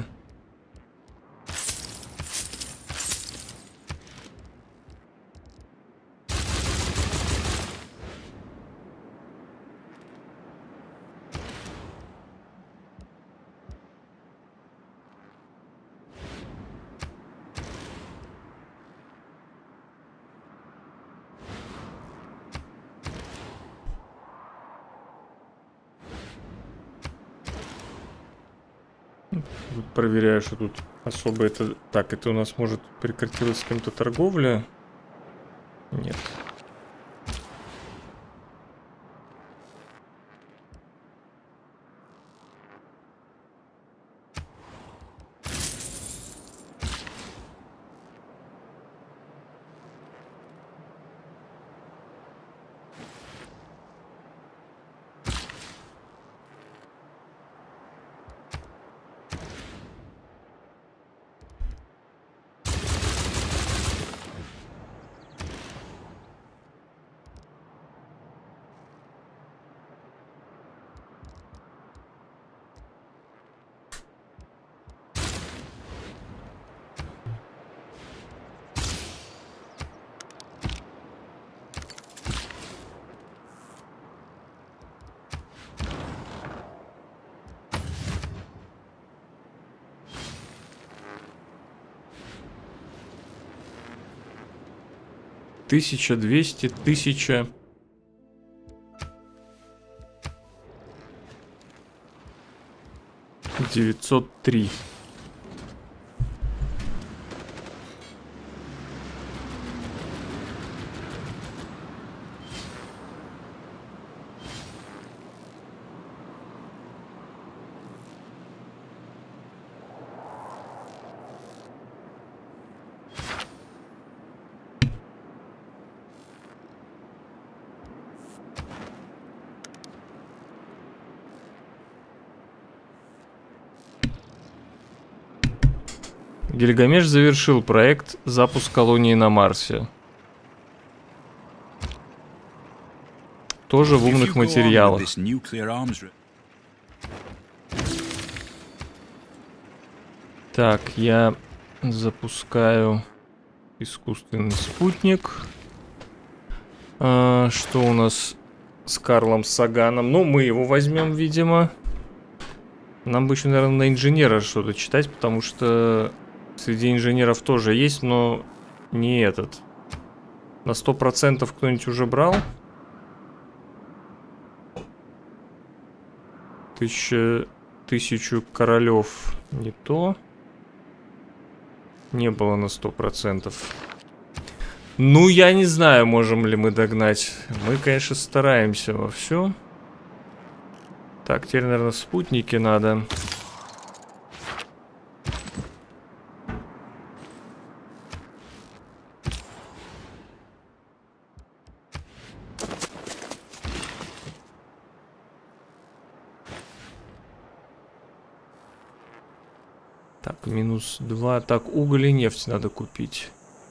A: Проверяю, что тут особо это... Так, это у нас может прекратилась с кем-то торговля? Нет. 1200, 1000. $903. Гильгамеш завершил проект «Запуск колонии на Марсе». Тоже в умных материалах. Так, я запускаю искусственный спутник. Что у нас с Карлом Саганом? Ну, мы его возьмем, видимо. Нам бы еще, наверное, на инженера что-то читать, потому что среди инженеров тоже есть, но не этот. На 100% кто-нибудь уже брал? 1000 королев не то. Не было на 100%. Ну, я не знаю, можем ли мы догнать. Мы, конечно, стараемся во все. Так, теперь, наверное, спутники надо. Так, -2. Так, уголь и нефть надо купить.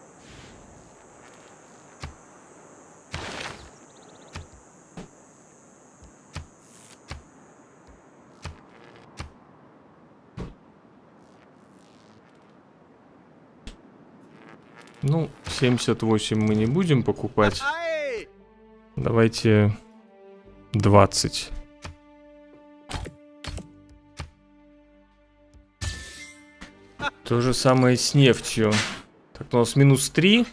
A: Ну, 78 мы не будем покупать. Давайте 20. То же самое с нефтью. Так, у нас -3.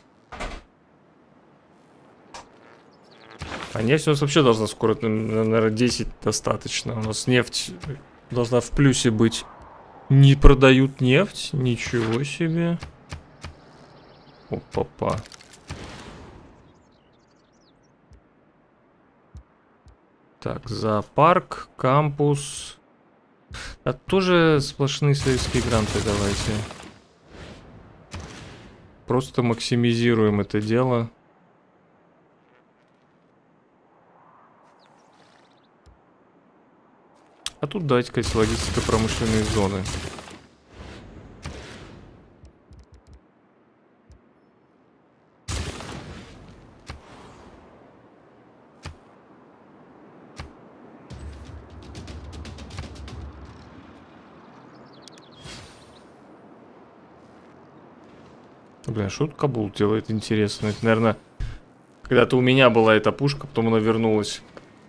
A: А нефть у нас вообще должна скоро, наверное, 10 достаточно. У нас нефть должна в плюсе быть. Не продают нефть? Ничего себе. Опа-па. Так, зоопарк, кампус. А тоже сплошные советские гранты давайте. Просто максимизируем это дело. А тут давайте, конечно, логистико-промышленные зоны. Бля, что тут Кабул делает интересно? Это, наверное, когда-то у меня была эта пушка, потом она вернулась.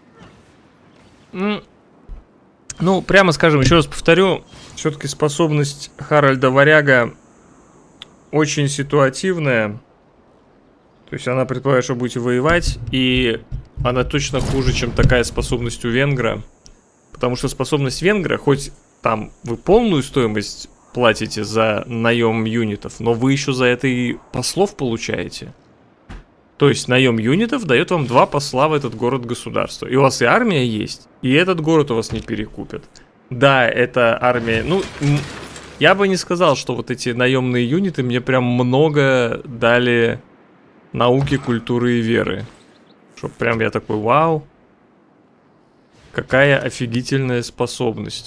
A: Ну, прямо скажем, еще раз повторю, все-таки способность Харальда Варяга очень ситуативная. То есть она предполагает, что будете воевать, и она точно хуже, чем такая способность у венгра. Потому что способность венгра, хоть там вы полную стоимость платите за наем юнитов, но вы еще за это и послов получаете. То есть наем юнитов дает вам 2 посла в этот город-государство. И у вас и армия есть, и этот город у вас не перекупят. Да, это армия... Ну, я бы не сказал, что вот эти наемные юниты мне прям много дали науки, культуры и веры. Чтоб прям я такой, вау. Какая офигительная способность.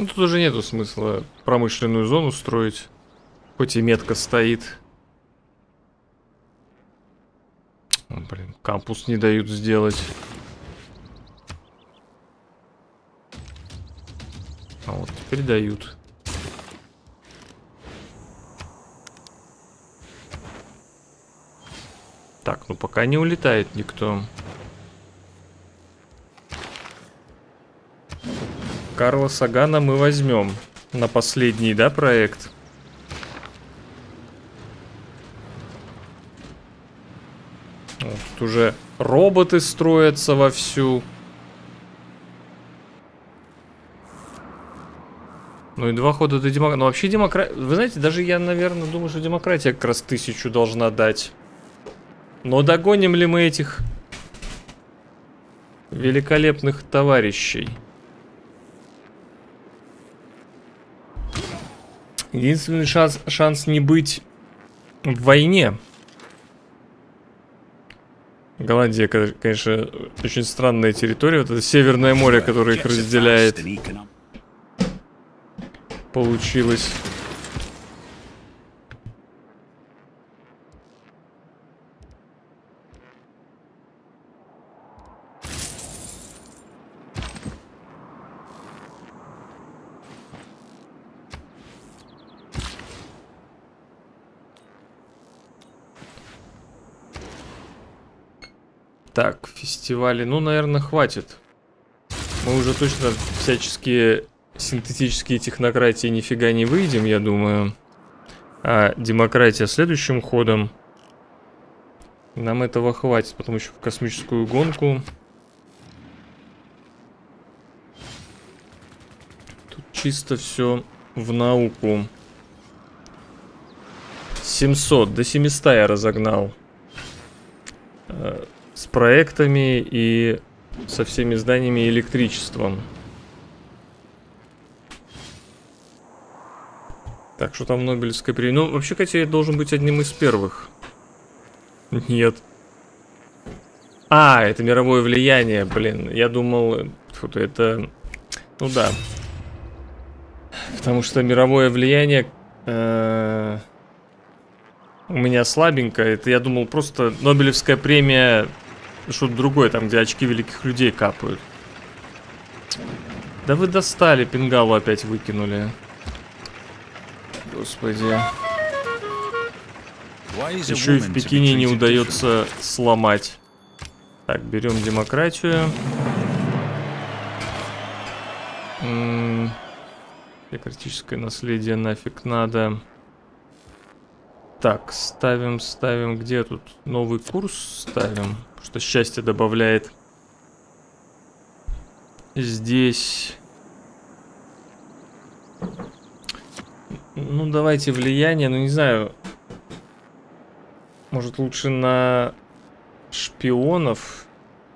A: Ну, тут уже нету смысла промышленную зону строить. Хоть и метка стоит. О, блин, кампус не дают сделать. А вот теперь дают. Так, ну пока не улетает никто. Карла Сагана мы возьмем на последний, да, проект? Вот, тут уже роботы строятся вовсю. Ну и 2 хода до демократии. Ну вообще демократия... Вы знаете, даже я, наверное, думаю, что демократия как раз 1000 должна дать. Но догоним ли мы этих великолепных товарищей? Единственный шанс не быть в войне. Голландия, конечно, очень странная территория. Вот это Северное море, которое их разделяет. Получилось. Так, фестивали. Ну, наверное, хватит. Мы уже точно всяческие синтетические технократии нифига не выйдем, я думаю. А демократия следующим ходом. Нам этого хватит, потому что в космическую гонку. Тут чисто все в науку. 700, до 700 я разогнал. С проектами и со всеми зданиями и электричеством. Так, что там Нобелевская премия? Ну, вообще, хотя я должен быть одним из первых. Нет. А, это мировое влияние, блин. Я думал, это... Ну да. Потому что мировое влияние... У меня слабенькое. Это я думал просто Нобелевская премия... Что-то другое, там, где очки великих людей капают. Да вы достали, пингалу опять выкинули. Господи. Еще и в Пекине не удается сломать. Так, берем демократию. Демократическое наследие нафиг надо. Так, ставим. Где тут? Новый курс ставим. Что счастье добавляет. Здесь. Ну, давайте влияние. Ну, не знаю. Может, лучше на шпионов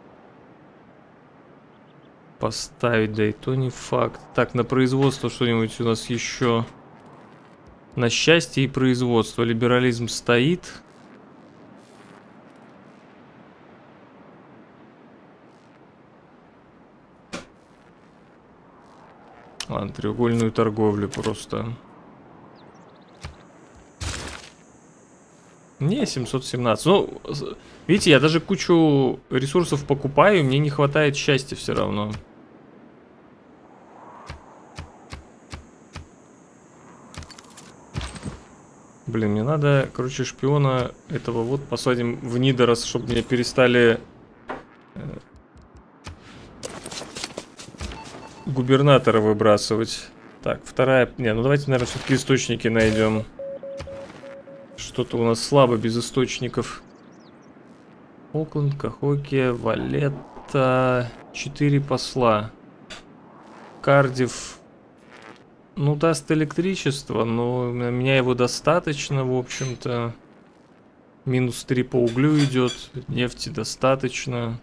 A: поставить. Да и то не факт. Так, на производство что-нибудь у нас еще. На счастье и производство. Либерализм стоит. Ладно, треугольную торговлю просто. Не, 717. Ну, видите, я даже кучу ресурсов покупаю, мне не хватает счастья все равно. Блин, мне надо, короче, шпиона этого вот посадим в Нидорос, чтобы мне перестали губернатора выбрасывать. Так, вторая... Не, ну давайте, наверное, все-таки источники найдем. Что-то у нас слабо без источников. Окленд, Кахоки, Валетта. 4 посла. Кардифф. Ну, даст электричество, но у меня его достаточно, в общем-то. -3 по углю идет. Нефти достаточно.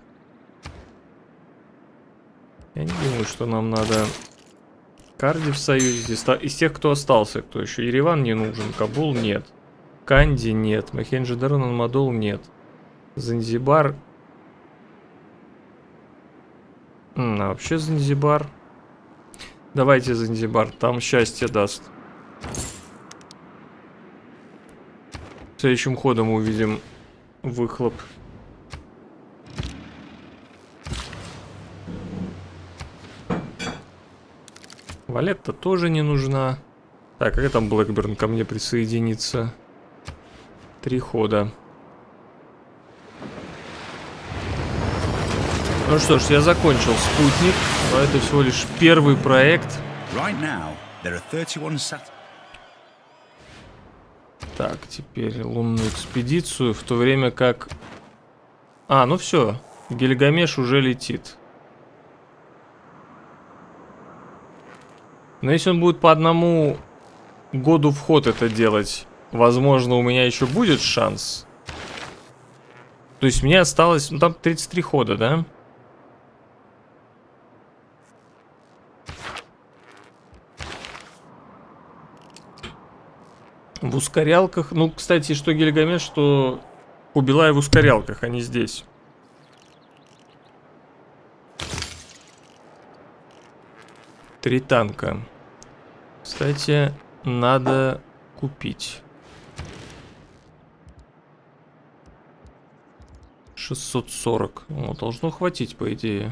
A: Я не думаю, что нам надо Кардифф в союзе. Из тех, кто остался, кто еще? Ереван не нужен, Кабул нет. Канди нет, Мохенджо-Даро, Анмадол нет. Занзибар. А вообще Занзибар. Давайте Занзибар, там счастье даст. Следующим ходом увидим выхлоп. Валетта тоже не нужна. Так, как там Блэкберн ко мне присоединится? 3 хода. Ну что ж, я закончил спутник, но это всего лишь первый проект. Так, теперь лунную экспедицию, в то время как... А, ну все, Гильгамеш уже летит. Но если он будет по одному году в ход это делать, возможно, у меня еще будет шанс. То есть мне осталось, ну там 33 хода, да? В ускорялках, ну, кстати, что Гильгамеш, что Кубилай в ускорялках, а не здесь. Три танка. Кстати, надо купить. 640. Ну, должно хватить, по идее.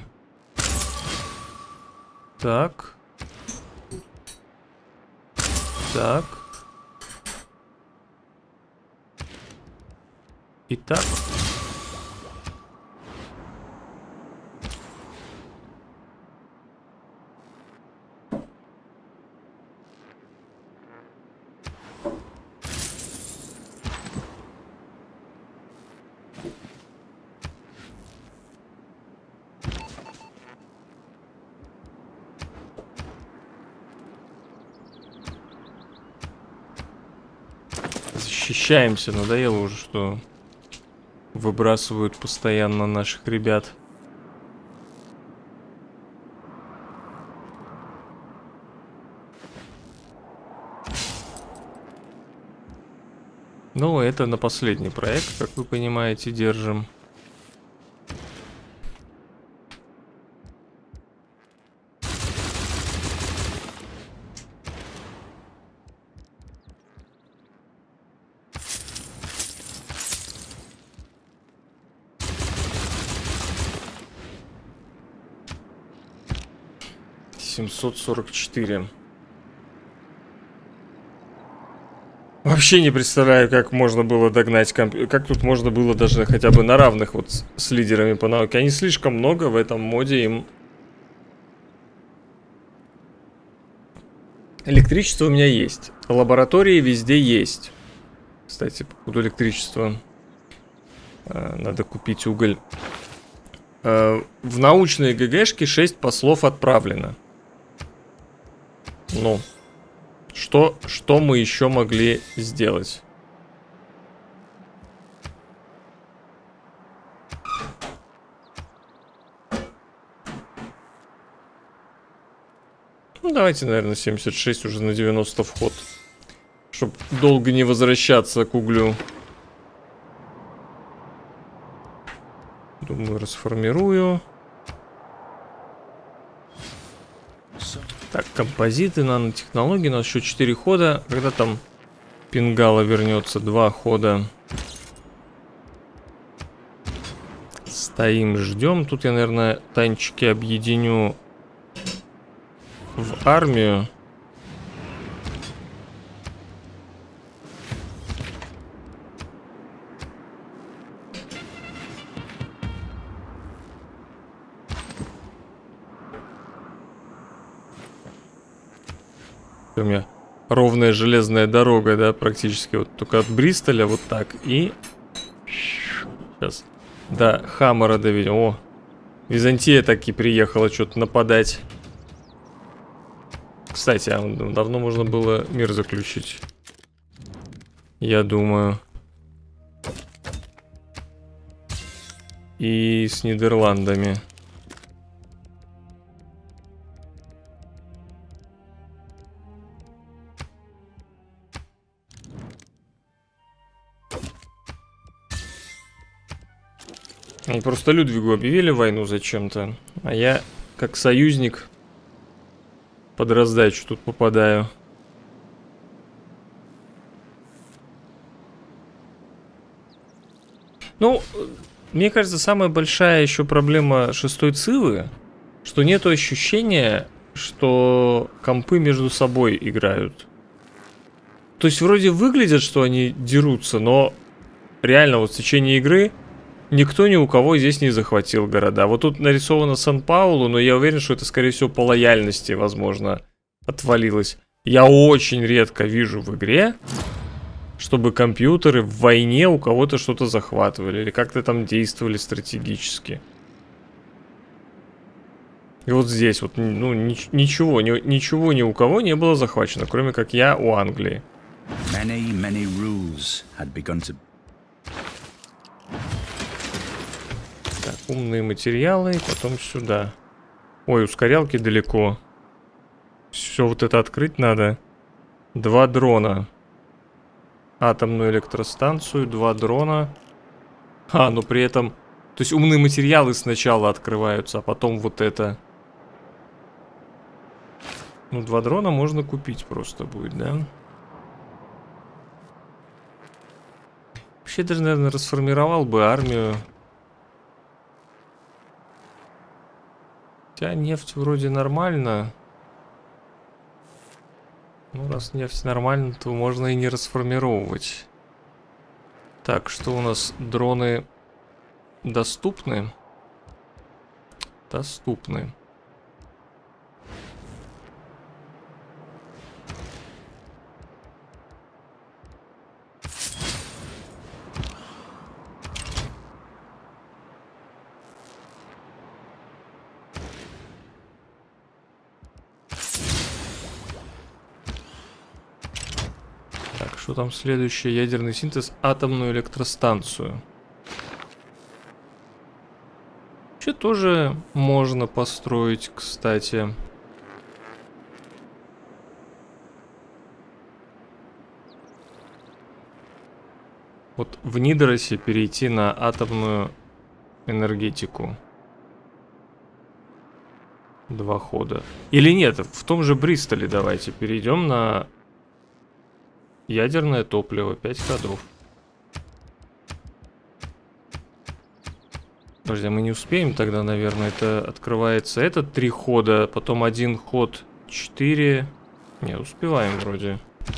A: Так. Так. Итак. Защищаемся, надоело уже, что выбрасывают постоянно наших ребят. Ну, это на последний проект, как вы понимаете, держим. $744. Вообще не представляю, как можно было догнать как тут можно было даже хотя бы на равных вот с лидерами по науке. Они слишком много в этом моде, им... Электричество у меня есть. Лаборатории везде есть. Кстати, по поводу электричества. Надо купить уголь. В научные ГГшки 6 послов отправлено. Ну, что мы еще могли сделать? Ну, давайте, наверное, 76 уже на 90 вход. Чтоб долго не возвращаться к углю. Думаю, расформирую. Так, композиты, нанотехнологии. У нас еще 4 хода. Когда там Пингала вернется? 2 хода. Стоим, ждем. Тут я, наверное, танчики объединю в армию. У меня ровная железная дорога, да, практически. Вот только от Бристоля вот так. И сейчас до Хаммера доведем. О, Византия таки приехала что-то нападать. Кстати, давно можно было мир заключить. Я думаю. И с Нидерландами. Они просто Людвигу объявили войну зачем-то, а я, как союзник, под раздачу тут попадаю. Ну, мне кажется, самая большая еще проблема шестой Цивы, что нету ощущения, что компы между собой играют. То есть вроде выглядят, что они дерутся, но реально вот в течение игры никто ни у кого здесь не захватил города. Вот тут нарисовано Сан-Паулу, но я уверен, что это, скорее всего, по лояльности, возможно, отвалилось. Я очень редко вижу в игре, чтобы компьютеры в войне у кого-то что-то захватывали или как-то там действовали стратегически. И вот здесь вот, ну, ничего ни у кого не было захвачено, кроме как я у Англии. Так, умные материалы, потом сюда. Ой, ускорялки далеко. Все вот это открыть надо. 2 дрона. Атомную электростанцию, 2 дрона. Но при этом... То есть умные материалы сначала открываются, а потом вот это. Ну, 2 дрона можно купить просто будет, да? Вообще даже, наверное, расформировал бы армию. Хотя нефть вроде нормально. Ну, раз нефть нормально, то можно и не расформировать. Так, что у нас? Дроны доступны? Доступны. Что там следующее? Ядерный синтез, атомную электростанцию. Вообще тоже можно построить, кстати. Вот в Нидросе перейти на атомную энергетику. 2 хода. Или нет, в том же Бристоле давайте перейдем на... Ядерное топливо, 5 ходов. Подожди, мы не успеем тогда, наверное. Это открывается этот 3 хода, потом 1 ход 4. Не, успеваем вроде.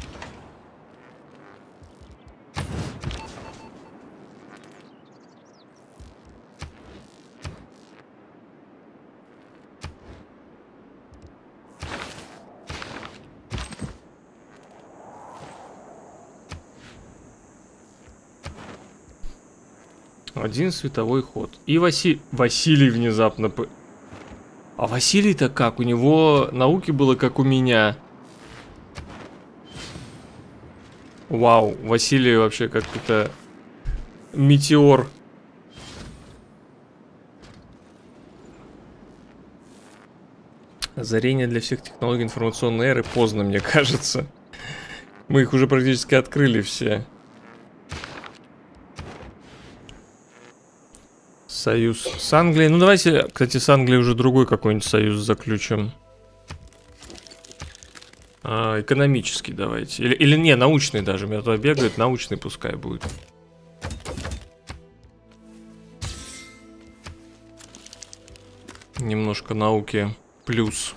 A: Один световой ход. И Василий внезапно... А Василий-то как? У него науки было как у меня. Вау, Василий вообще как-то метеор. Озарение для всех технологий информационной эры поздно, мне кажется. Мы их уже практически открыли все. Союз с Англией. Ну давайте, кстати, с Англией уже другой какой-нибудь союз заключим. Экономический давайте. Или не, научный даже. У меня туда бегает, научный пускай будет. Немножко науки плюс.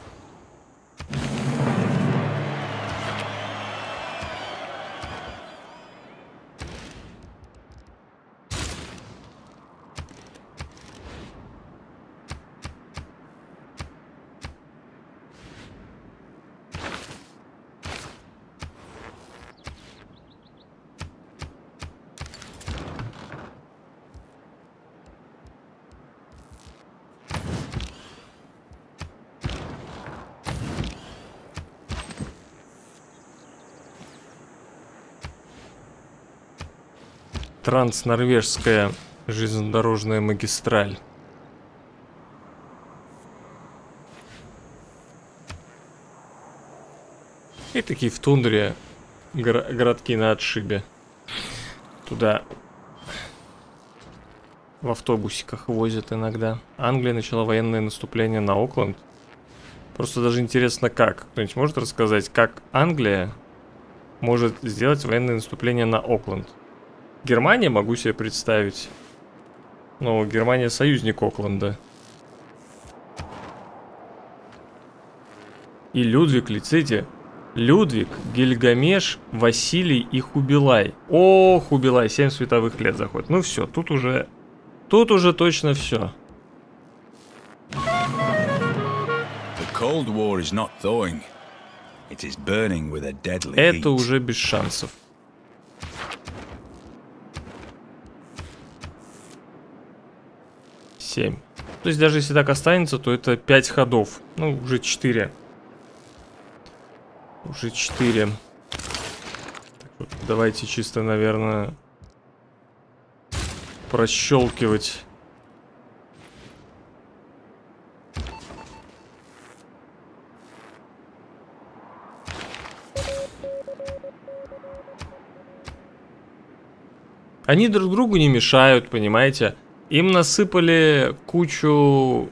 A: Транснорвежская железнодорожная магистраль. И такие в тундре городки на отшибе. Туда в автобусиках возят иногда. Англия начала военное наступление на Окленд. Просто даже интересно, как. Кто-нибудь может рассказать, как Англия может сделать военное наступление на Окленд? Германия могу себе представить. Но Германия союзник Окленда. И Людвиг, лиците. Людвиг, Гильгамеш, Василий и Хубилай. О, Хубилай, 7 световых лет заходит. Ну все, тут уже точно все. Это уже без шансов. 7. То есть даже если так останется, то это 5 ходов. Ну, уже 4. Уже 4. Так, вот, давайте чисто, наверное, прощелкивать. Они друг другу не мешают, понимаете? Им насыпали кучу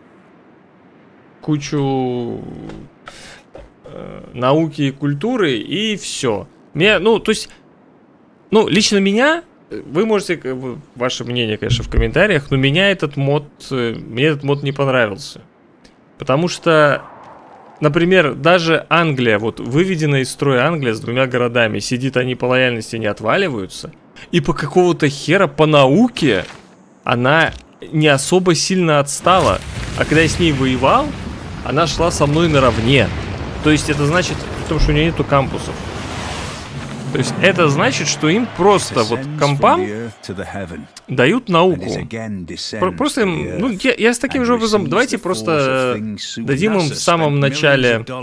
A: науки и культуры, и все. Ну, то есть, ну, лично меня, вы можете, ваше мнение, конечно, в комментариях, но мне этот мод не понравился. Потому что, например, даже Англия, вот выведенная из строя Англия с 2 городами, сидит, они по лояльности не отваливаются, и по какого-то хера по науке она не особо сильно отстала. А когда я с ней воевал, она шла со мной наравне. То есть это значит, потому что у нее нету кампусов. То есть это значит, что им просто вот компам дают науку. Просто им, ну, я с таким же образом, давайте просто дадим им в самом начале. Да,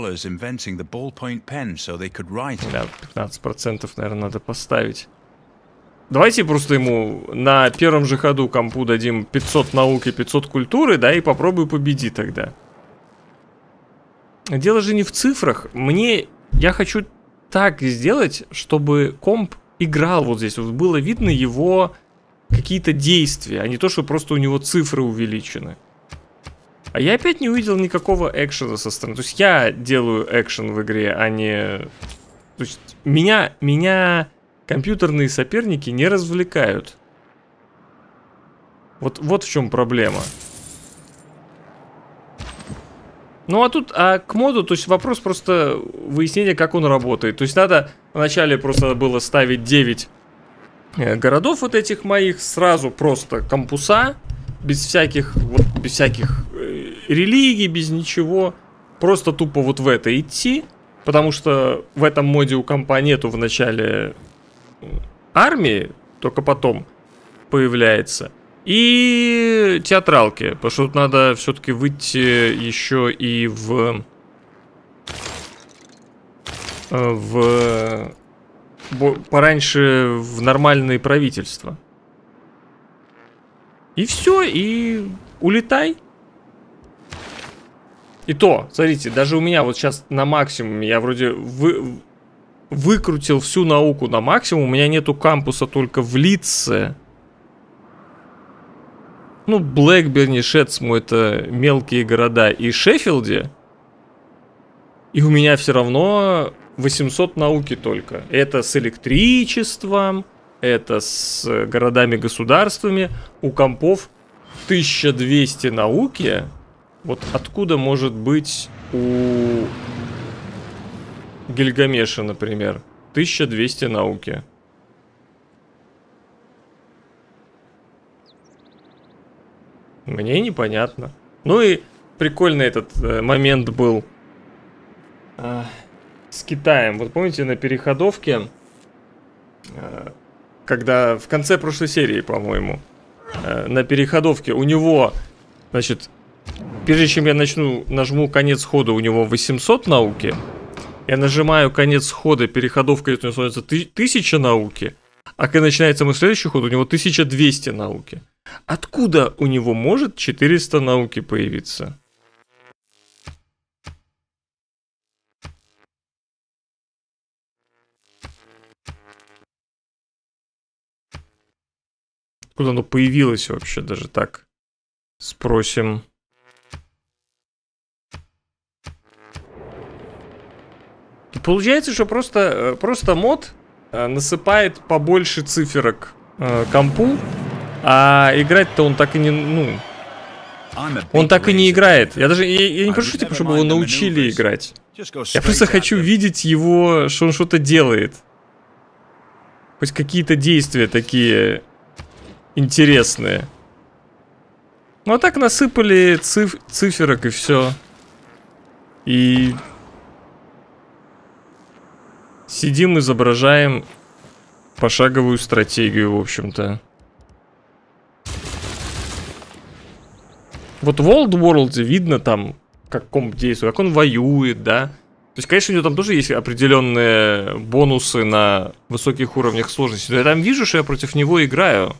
A: 15%, наверное, надо поставить. Давайте просто ему на первом же ходу компу дадим 500 науки, 500 культуры, да, и попробуй победи тогда. Дело же не в цифрах. Я хочу так сделать, чтобы комп играл вот здесь. Вот было видно его какие-то действия, а не то, что просто у него цифры увеличены. А я опять не увидел никакого экшена со стороны. То есть я делаю экшен в игре, а не... То есть меня компьютерные соперники не развлекают. Вот в чем проблема. Ну а тут, к моду, то есть вопрос просто выяснения, как он работает. То есть надо, вначале просто было ставить 9 городов вот этих моих, сразу просто кампуса, без всяких религий, без ничего. Просто тупо вот в это идти, потому что в этом моде у компа нету в начале армии, только потом появляется. И театралки, потому что тут надо все-таки выйти еще и пораньше в нормальные правительства. И все, и улетай. И то, смотрите, даже у меня вот сейчас на максимуме, я вроде выкрутил всю науку на максимум, у меня нету кампуса только в Лидсе. Ну, Блэкберни, Шетсму — это мелкие города, и Шеффилде. И у меня все равно 800 науки только. Это с электричеством, это с городами-государствами. У компов 1200 науки. Вот откуда может быть у Гильгамеша, например, 1200 науки? Мне непонятно. Ну и прикольный этот момент был с Китаем. Вот помните, на переходовке, когда в конце прошлой серии, по-моему, на переходовке у него, значит, прежде чем я нажму конец хода, у него 800 науки. Я нажимаю конец хода, переходовка, у него становится 1000 науки. А когда начинается мой следующий ход, у него 1200 науки. Откуда у него может 400 науки появиться? Откуда оно появилось вообще, даже так? Спросим. Получается, что просто мод насыпает побольше циферок компу, а играть-то он так и не... Ну, он так и не играет. Я не прошу, типа, чтобы его научили играть. Я просто хочу видеть его, что он что-то делает. Хоть какие-то действия такие интересные. Ну а так насыпали циферок и все. И сидим, изображаем пошаговую стратегию, в общем-то. Вот в Old World видно там, как комп действует, как он воюет, да. То есть, конечно, у него там тоже есть определенные бонусы на высоких уровнях сложности. Но я там вижу, что я против него играю.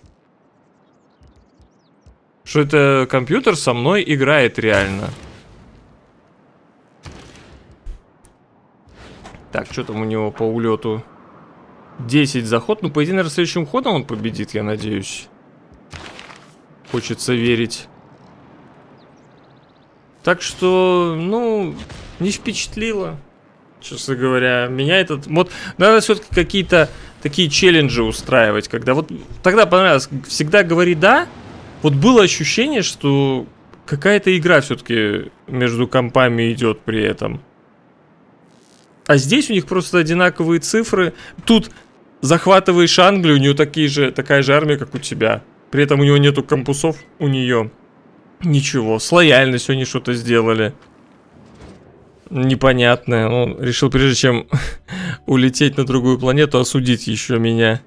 A: Что это компьютер со мной играет реально. Так, что там у него по улету? 10 заход. Ну, по идее, наверное, следующим ходом он победит, я надеюсь. Хочется верить. Так что, ну, не впечатлило, честно говоря. Меня этот мод... Надо все-таки какие-то такие челленджи устраивать, когда вот... Тогда понравилось. Всегда говори «да». Вот было ощущение, что какая-то игра все-таки между компами идет при этом. А здесь у них просто одинаковые цифры. Тут захватываешь Англию, у нее такая же армия, как у тебя. При этом у него нету кампусов, у нее... Ничего, с лояльностью они что-то сделали. Непонятное. Он решил, прежде чем улететь на другую планету, осудить еще меня.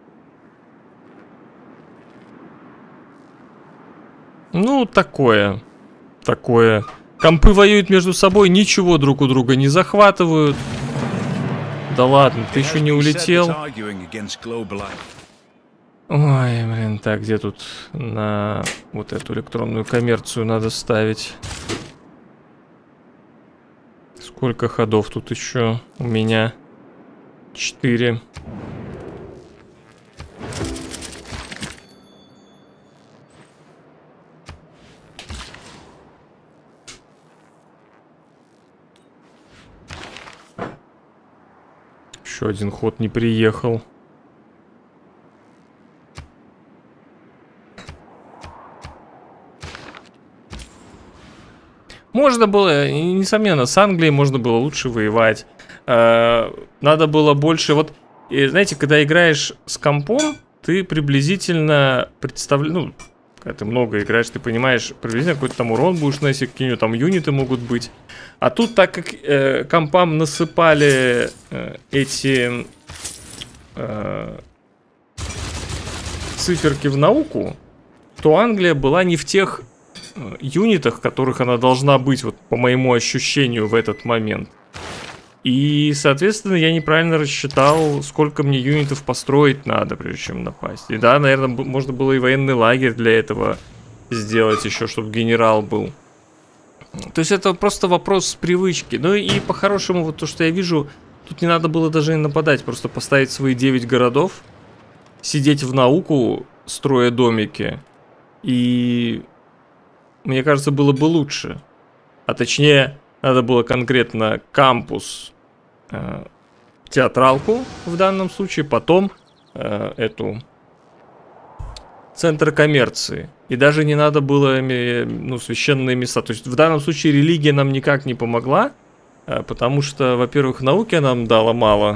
A: Ну, такое. Такое. Компы воюют между собой, ничего друг у друга не захватывают. Да ладно, ты еще не улетел. Ой, блин, так, где тут на вот эту электронную коммерцию надо ставить? Сколько ходов тут еще у меня? 4. Еще один ход не приехал. Можно было, несомненно, с Англией можно было лучше воевать. Надо было больше... Вот, знаете, когда играешь с компом, ты приблизительно представляешь... Ну, когда ты много играешь, ты понимаешь, приблизительно какой-то там урон будешь наносить, какие-нибудь там юниты могут быть. А тут, так как компам насыпали эти циферки в науку, то Англия была не в тех... юнитах, которых она должна быть, вот по моему ощущению в этот момент. И, соответственно, я неправильно рассчитал, сколько мне юнитов построить надо, прежде чем напасть. И да, наверное, можно было и военный лагерь для этого сделать еще, чтобы генерал был. То есть это просто вопрос привычки. Ну и по-хорошему, вот то, что я вижу, тут не надо было даже и нападать, просто поставить свои 9 городов, сидеть в науку, строя домики, и... Мне кажется, было бы лучше. А точнее, надо было конкретно кампус, театралку в данном случае, потом эту центр коммерции. И даже не надо было, ну, священные места. То есть в данном случае религия нам никак не помогла, потому что, во-первых, науки нам дала мало.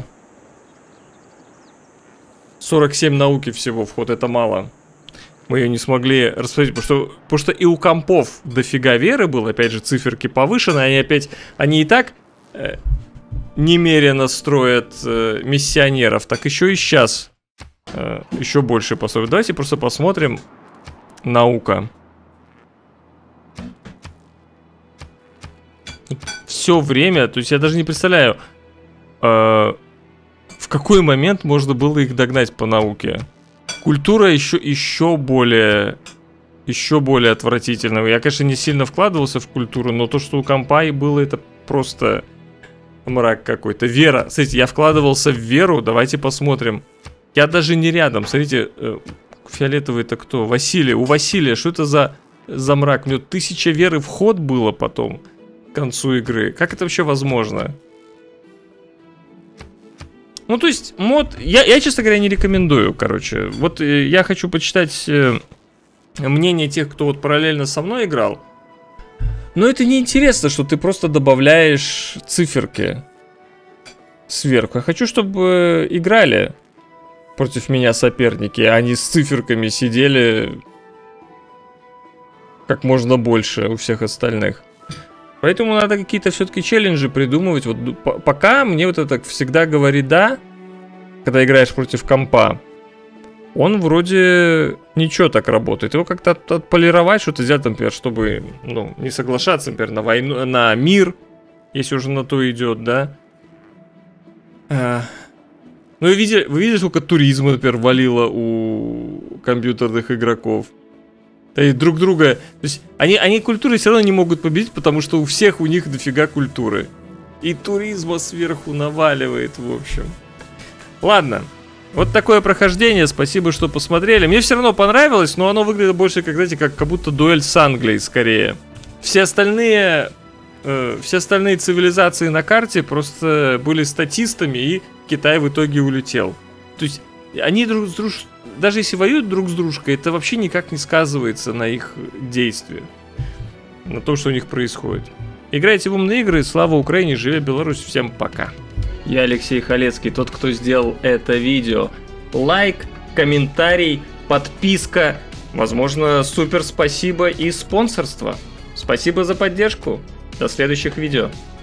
A: 47 науки всего вход, это мало. Мы ее не смогли распределить, потому что и у компов дофига веры было, опять же, циферки повышены, они и так немерено строят миссионеров, так еще и сейчас еще больше построят. Давайте просто посмотрим наука. Все время, то есть я даже не представляю, в какой момент можно было их догнать по науке. Культура еще более отвратительная. Я, конечно, не сильно вкладывался в культуру, но то, что у компа и было, это просто мрак какой-то. Вера. Смотрите, я вкладывался в веру. Давайте посмотрим. Я даже не рядом. Смотрите, фиолетовый-то кто? Василий. У Василия, что это за мрак? У него 1000 веры в ход было потом, к концу игры. Как это вообще возможно? Ну, то есть, мод... Я, честно говоря, не рекомендую, короче. Вот я хочу почитать мнение тех, кто вот параллельно со мной играл. Но это не интересно, что ты просто добавляешь циферки сверху. Я хочу, чтобы играли против меня соперники, а они с циферками сидели как можно больше у всех остальных. Поэтому надо какие-то все-таки челленджи придумывать. Вот пока мне вот это всегда говорит да, когда играешь против компа. Он вроде ничего так работает. Его как-то отполировать, что-то сделать, например, чтобы, ну, не соглашаться, например, на войну, на мир, если уже на то идет, да. Ну, вы видели, сколько туризма, например, валило у компьютерных игроков? И друг друга... То есть они культуры все равно не могут победить, потому что у всех у них дофига культуры. И туризма сверху наваливает, в общем. Ладно. Вот такое прохождение. Спасибо, что посмотрели. Мне все равно понравилось, но оно выглядит больше, как, знаете, как будто дуэль с Англией, скорее. Все остальные цивилизации на карте просто были статистами, и Китай в итоге улетел. То есть они друг с дружкой... Даже если воюют друг с дружкой, это вообще никак не сказывается на их действиях, на том, что у них происходит. Играйте в умные игры, слава Украине, живе Беларусь, всем пока. Я Алексей Халецкий, тот, кто сделал это видео. Лайк, комментарий, подписка, возможно, супер спасибо и спонсорство. Спасибо за поддержку, до следующих видео.